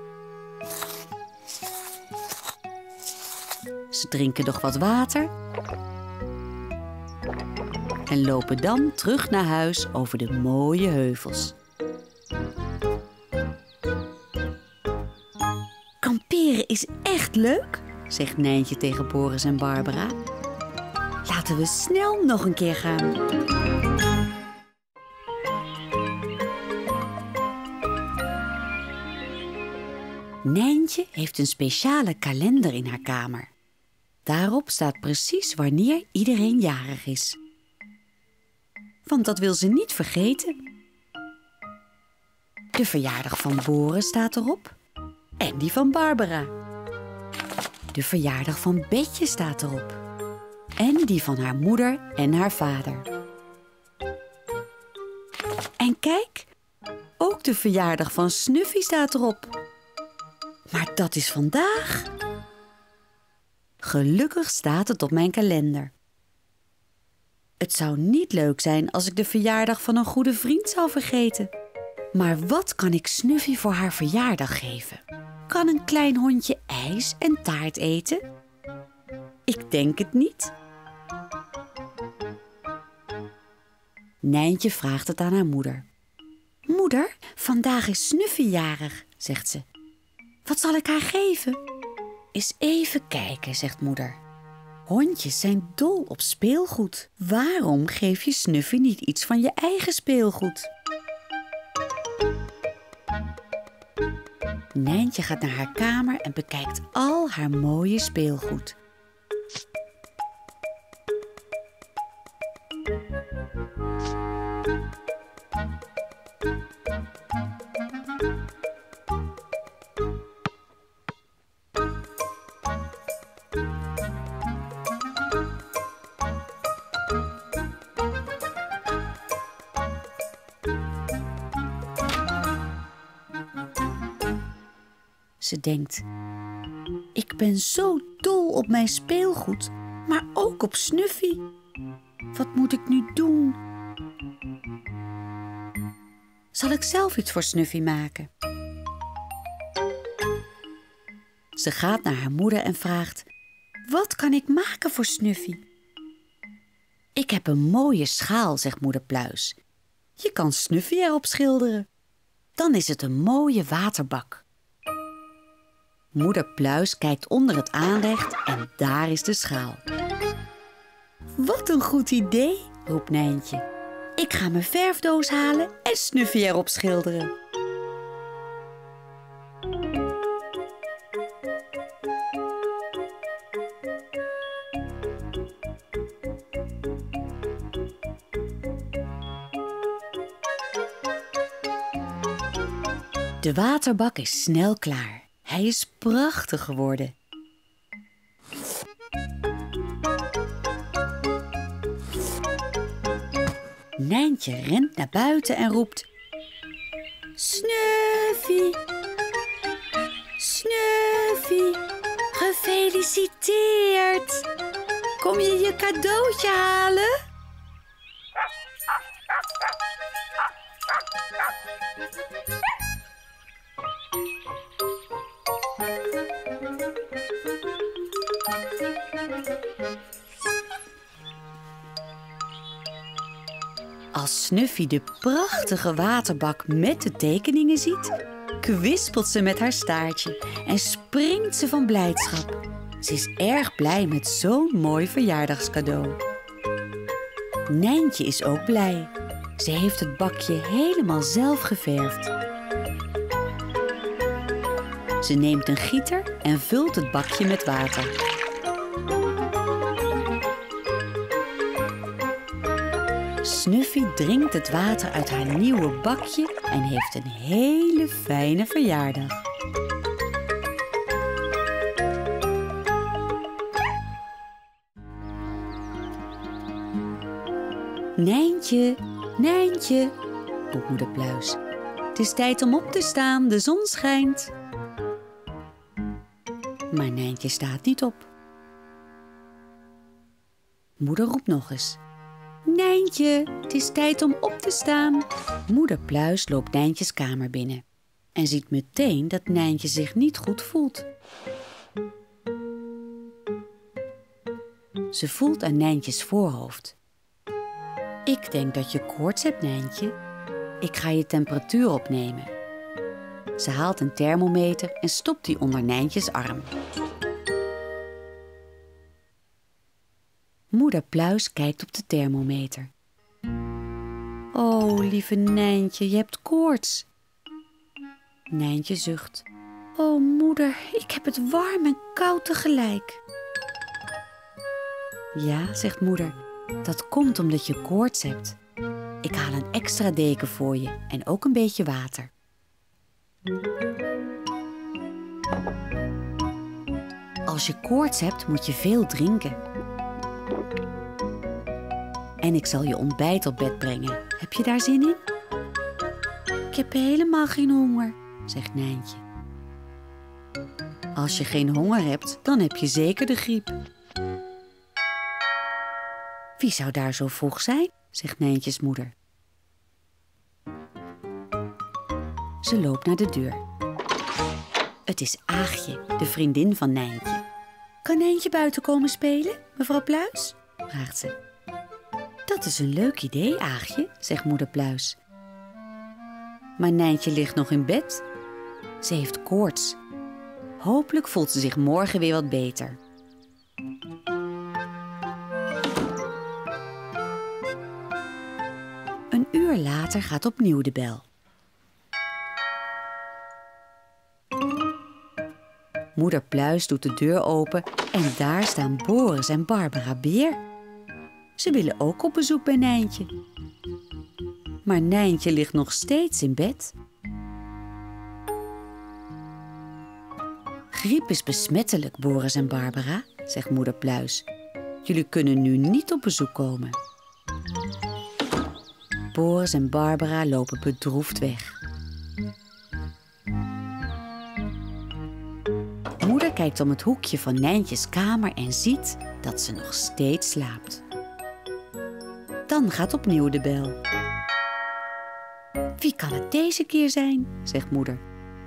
Ze drinken nog wat water en lopen dan terug naar huis over de mooie heuvels. Kamperen is echt leuk, zegt Nijntje tegen Boris en Barbara. Laten we snel nog een keer gaan. Nijntje heeft een speciale kalender in haar kamer. Daarop staat precies wanneer iedereen jarig is. Want dat wil ze niet vergeten. De verjaardag van Boris staat erop. En die van Barbara. De verjaardag van Betje staat erop. En die van haar moeder en haar vader. En kijk, ook de verjaardag van Snuffy staat erop. Maar dat is vandaag. Gelukkig staat het op mijn kalender. Het zou niet leuk zijn als ik de verjaardag van een goede vriend zou vergeten. Maar wat kan ik Snuffy voor haar verjaardag geven? Kan een klein hondje ijs en taart eten? Ik denk het niet. Nijntje vraagt het aan haar moeder. Moeder, vandaag is Snuffy jarig, zegt ze. Wat zal ik haar geven? Eens even kijken, zegt moeder. Hondjes zijn dol op speelgoed. Waarom geef je Snuffy niet iets van je eigen speelgoed? Nijntje gaat naar haar kamer en bekijkt al haar mooie speelgoed. Ze denkt, ik ben zo dol op mijn speelgoed, maar ook op Snuffy. Wat moet ik nu doen? Zal ik zelf iets voor Snuffy maken? Ze gaat naar haar moeder en vraagt, wat kan ik maken voor Snuffy? Ik heb een mooie schaal, zegt moeder Pluis. Je kan Snuffy erop schilderen. Dan is het een mooie waterbak. Moeder Pluis kijkt onder het aanrecht en daar is de schaal. Wat een goed idee, roept Nijntje. Ik ga mijn verfdoos halen en Snuffy erop schilderen. De waterbak is snel klaar. Hij is prachtig geworden. Nijntje rent naar buiten en roept: Snuffy! Snuffy! Gefeliciteerd! Kom je je cadeautje halen? Snuffy de prachtige waterbak met de tekeningen ziet, kwispelt ze met haar staartje en springt ze van blijdschap. Ze is erg blij met zo'n mooi verjaardagscadeau. Nijntje is ook blij. Ze heeft het bakje helemaal zelf geverfd. Ze neemt een gieter en vult het bakje met water. Snuffy drinkt het water uit haar nieuwe bakje en heeft een hele fijne verjaardag. Nijntje, Nijntje, roept moeder Pluis. Het is tijd om op te staan, de zon schijnt. Maar Nijntje staat niet op. Moeder roept nog eens. Nijntje, het is tijd om op te staan. Moeder Pluis loopt Nijntjes kamer binnen en ziet meteen dat Nijntje zich niet goed voelt. Ze voelt aan Nijntjes voorhoofd. Ik denk dat je koorts hebt, Nijntje. Ik ga je temperatuur opnemen. Ze haalt een thermometer en stopt die onder Nijntjes arm. Moeder Pluis kijkt op de thermometer. Oh, lieve Nijntje, je hebt koorts. Nijntje zucht. Oh, moeder, ik heb het warm en koud tegelijk. Ja, zegt moeder, dat komt omdat je koorts hebt. Ik haal een extra deken voor je en ook een beetje water. Als je koorts hebt, moet je veel drinken. En ik zal je ontbijt op bed brengen. Heb je daar zin in? Ik heb helemaal geen honger, zegt Nijntje. Als je geen honger hebt, dan heb je zeker de griep. Wie zou daar zo vroeg zijn, zegt Nijntjes moeder. Ze loopt naar de deur. Het is Aagje, de vriendin van Nijntje. Kan Nijntje buiten komen spelen, mevrouw Pluis? Vraagt ze. Dat is een leuk idee, Aagje, zegt moeder Pluis. Maar Nijntje ligt nog in bed. Ze heeft koorts. Hopelijk voelt ze zich morgen weer wat beter. Een uur later gaat opnieuw de bel. Moeder Pluis doet de deur open en daar staan Boris en Barbara Beer. Ze willen ook op bezoek bij Nijntje. Maar Nijntje ligt nog steeds in bed. Griep is besmettelijk, Boris en Barbara, zegt moeder Pluis. Jullie kunnen nu niet op bezoek komen. Boris en Barbara lopen bedroefd weg. Moeder kijkt om het hoekje van Nijntjes kamer en ziet dat ze nog steeds slaapt. Dan gaat opnieuw de bel. Wie kan het deze keer zijn, zegt moeder.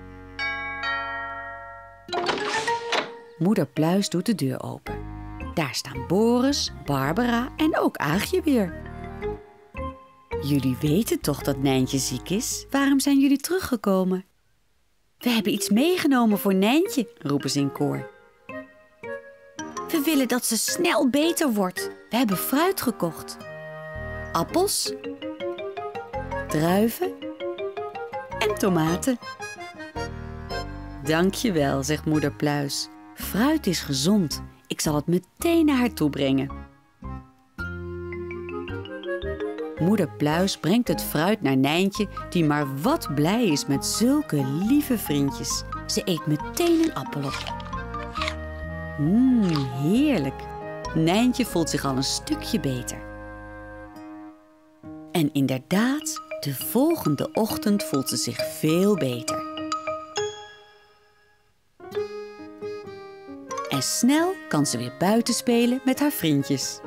Moeder Pluis doet de deur open. Daar staan Boris, Barbara en ook Aagje weer. Jullie weten toch dat Nijntje ziek is? Waarom zijn jullie teruggekomen? We hebben iets meegenomen voor Nijntje, roepen ze in koor. We willen dat ze snel beter wordt. We hebben fruit gekocht. Appels, druiven en tomaten. Dank je wel, zegt moeder Pluis. Fruit is gezond. Ik zal het meteen naar haar toe brengen. Moeder Pluis brengt het fruit naar Nijntje, die maar wat blij is met zulke lieve vriendjes. Ze eet meteen een appel op. Heerlijk. Nijntje voelt zich al een stukje beter. En inderdaad, de volgende ochtend voelt ze zich veel beter. En snel kan ze weer buiten spelen met haar vriendjes.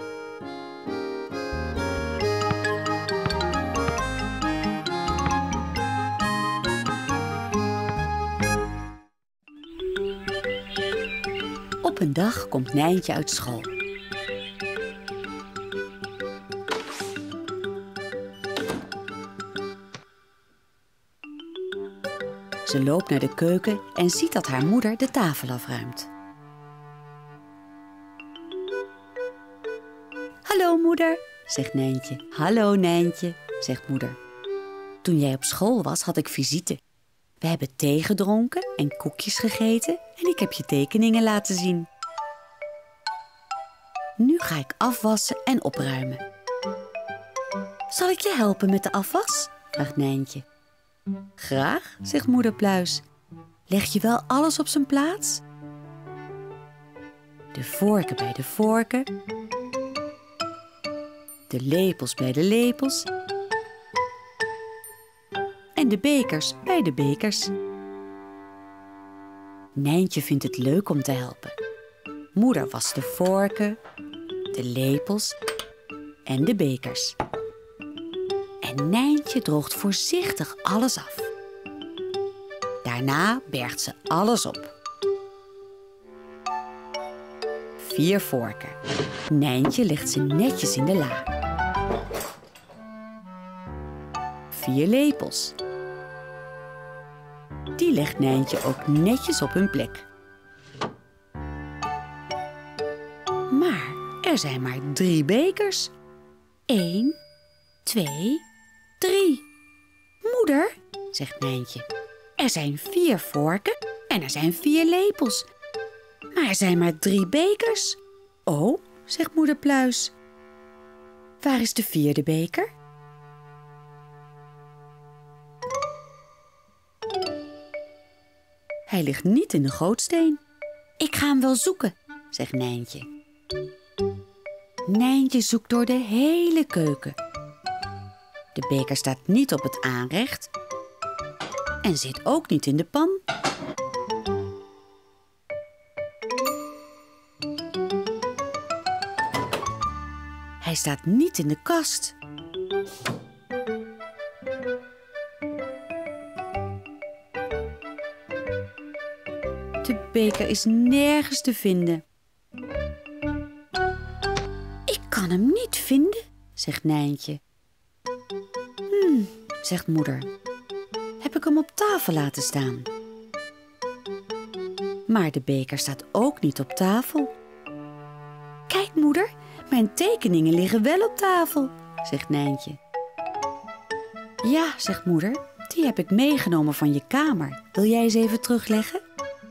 Op een dag komt Nijntje uit school. Ze loopt naar de keuken en ziet dat haar moeder de tafel afruimt. Hallo moeder, zegt Nijntje. Hallo Nijntje, zegt moeder. Toen jij op school was, had ik visite. We hebben thee gedronken en koekjes gegeten en ik heb je tekeningen laten zien. Nu ga ik afwassen en opruimen. Zal ik je helpen met de afwas? Vraagt Nijntje. Graag, zegt moeder Pluis. Leg je wel alles op zijn plaats? De vorken bij de vorken. De lepels bij de lepels. En de bekers bij de bekers. Nijntje vindt het leuk om te helpen. Moeder wast de vorken, de lepels en de bekers. En Nijntje droogt voorzichtig alles af. Daarna bergt ze alles op. 4 vorken. Nijntje legt ze netjes in de la. 4 lepels. Die legt Nijntje ook netjes op hun plek. Maar er zijn maar 3 bekers. 1, 2, 3. Moeder, zegt Nijntje, er zijn 4 vorken en er zijn 4 lepels. Maar er zijn maar 3 bekers. Oh, zegt moeder Pluis. Waar is de 4e beker? Hij ligt niet in de gootsteen. Ik ga hem wel zoeken, zegt Nijntje. Nijntje zoekt door de hele keuken. De beker staat niet op het aanrecht en zit ook niet in de pan. Hij staat niet in de kast. De beker is nergens te vinden. Ik kan hem niet vinden, zegt Nijntje. Zegt moeder. Heb ik hem op tafel laten staan? Maar de beker staat ook niet op tafel. Kijk moeder, mijn tekeningen liggen wel op tafel, zegt Nijntje. Ja, zegt moeder, die heb ik meegenomen van je kamer. Wil jij eens even terugleggen?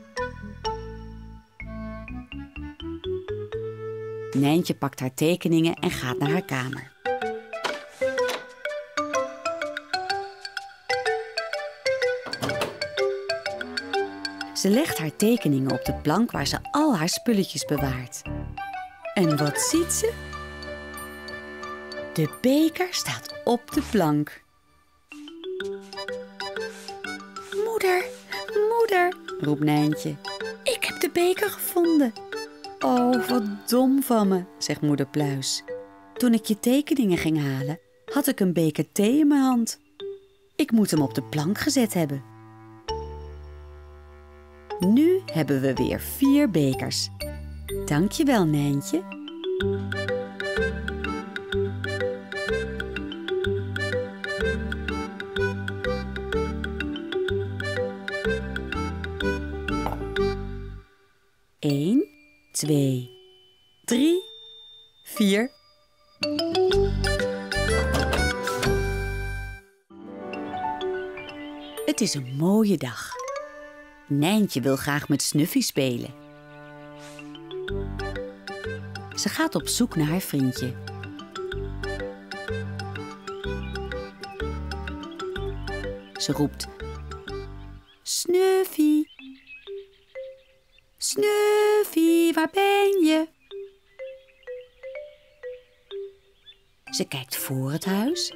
Nijntje pakt haar tekeningen en gaat naar haar kamer. Ze legt haar tekeningen op de plank waar ze al haar spulletjes bewaart. En wat ziet ze? De beker staat op de plank. Moeder, moeder, roept Nijntje. Ik heb de beker gevonden. Oh, wat dom van me, zegt moeder Pluis. Toen ik je tekeningen ging halen, had ik een beker thee in mijn hand. Ik moet hem op de plank gezet hebben. Nu hebben we weer 4 bekers. Dank je wel, Nijntje. Eén, 2, 3, 4. Het is een mooie dag. Nijntje wil graag met Snuffy spelen. Ze gaat op zoek naar haar vriendje. Ze roept: Snuffy, Snuffy, waar ben je? Ze kijkt voor het huis.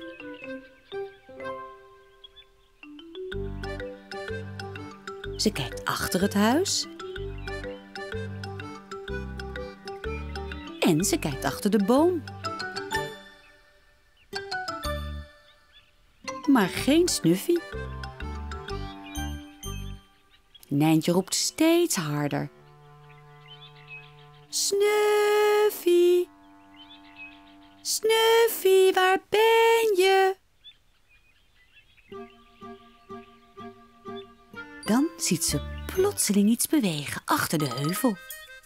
Ze kijkt achter het huis. En ze kijkt achter de boom. Maar geen Snuffy. Nijntje roept steeds harder: Snuffy, Snuffy, waar ben je? Dan ziet ze plotseling iets bewegen achter de heuvel.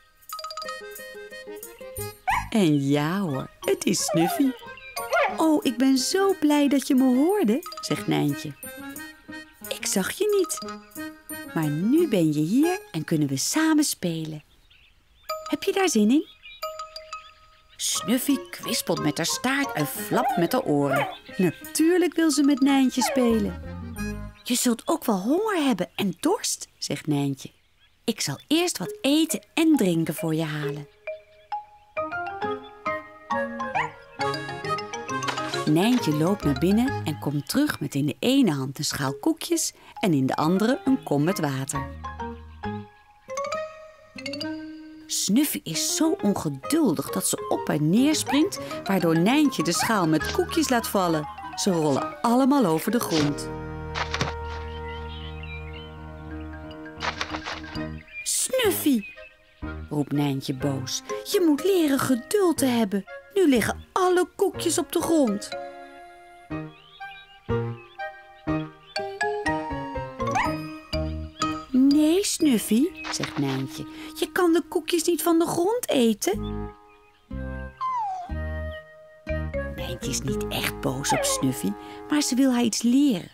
En ja hoor, het is Snuffy. Oh, ik ben zo blij dat je me hoorde, zegt Nijntje. Ik zag je niet. Maar nu ben je hier en kunnen we samen spelen. Heb je daar zin in? Snuffy kwispelt met haar staart en flapt met haar oren. Natuurlijk wil ze met Nijntje spelen. Je zult ook wel honger hebben en dorst, zegt Nijntje. Ik zal eerst wat eten en drinken voor je halen. Nijntje loopt naar binnen en komt terug met in de ene hand een schaal koekjes en in de andere een kom met water. Snuffy is zo ongeduldig dat ze op en neer springt, waardoor Nijntje de schaal met koekjes laat vallen. Ze rollen allemaal over de grond. Snuffy, roept Nijntje boos. Je moet leren geduld te hebben. Nu liggen alle koekjes op de grond. Nee, Snuffy, zegt Nijntje. Je kan de koekjes niet van de grond eten. Nijntje is niet echt boos op Snuffy, maar ze wil haar iets leren.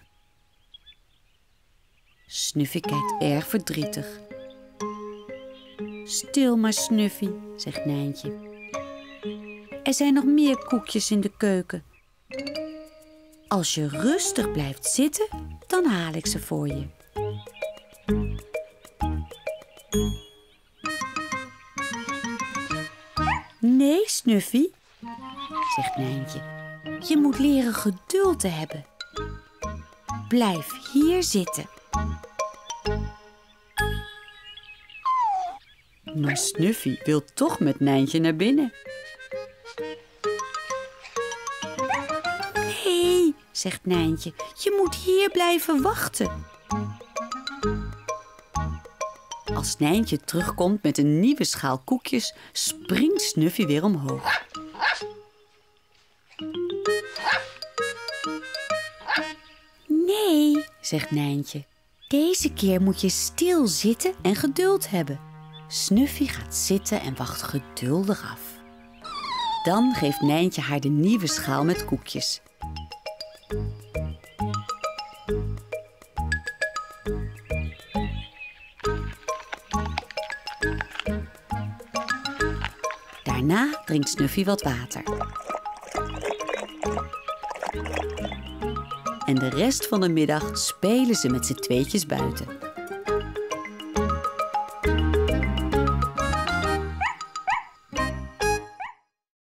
Snuffy kijkt erg verdrietig. Stil maar, Snuffy, zegt Nijntje. Er zijn nog meer koekjes in de keuken. Als je rustig blijft zitten, dan haal ik ze voor je. Nee, Snuffy, zegt Nijntje. Je moet leren geduld te hebben. Blijf hier zitten. Maar Snuffy wil toch met Nijntje naar binnen. Nee, zegt Nijntje. Je moet hier blijven wachten. Als Nijntje terugkomt met een nieuwe schaal koekjes, springt Snuffy weer omhoog. Nee, zegt Nijntje. Deze keer moet je stil zitten en geduld hebben. Snuffy gaat zitten en wacht geduldig af. Dan geeft Nijntje haar de nieuwe schaal met koekjes. Daarna drinkt Snuffy wat water. En de rest van de middag spelen ze met z'n tweetjes buiten.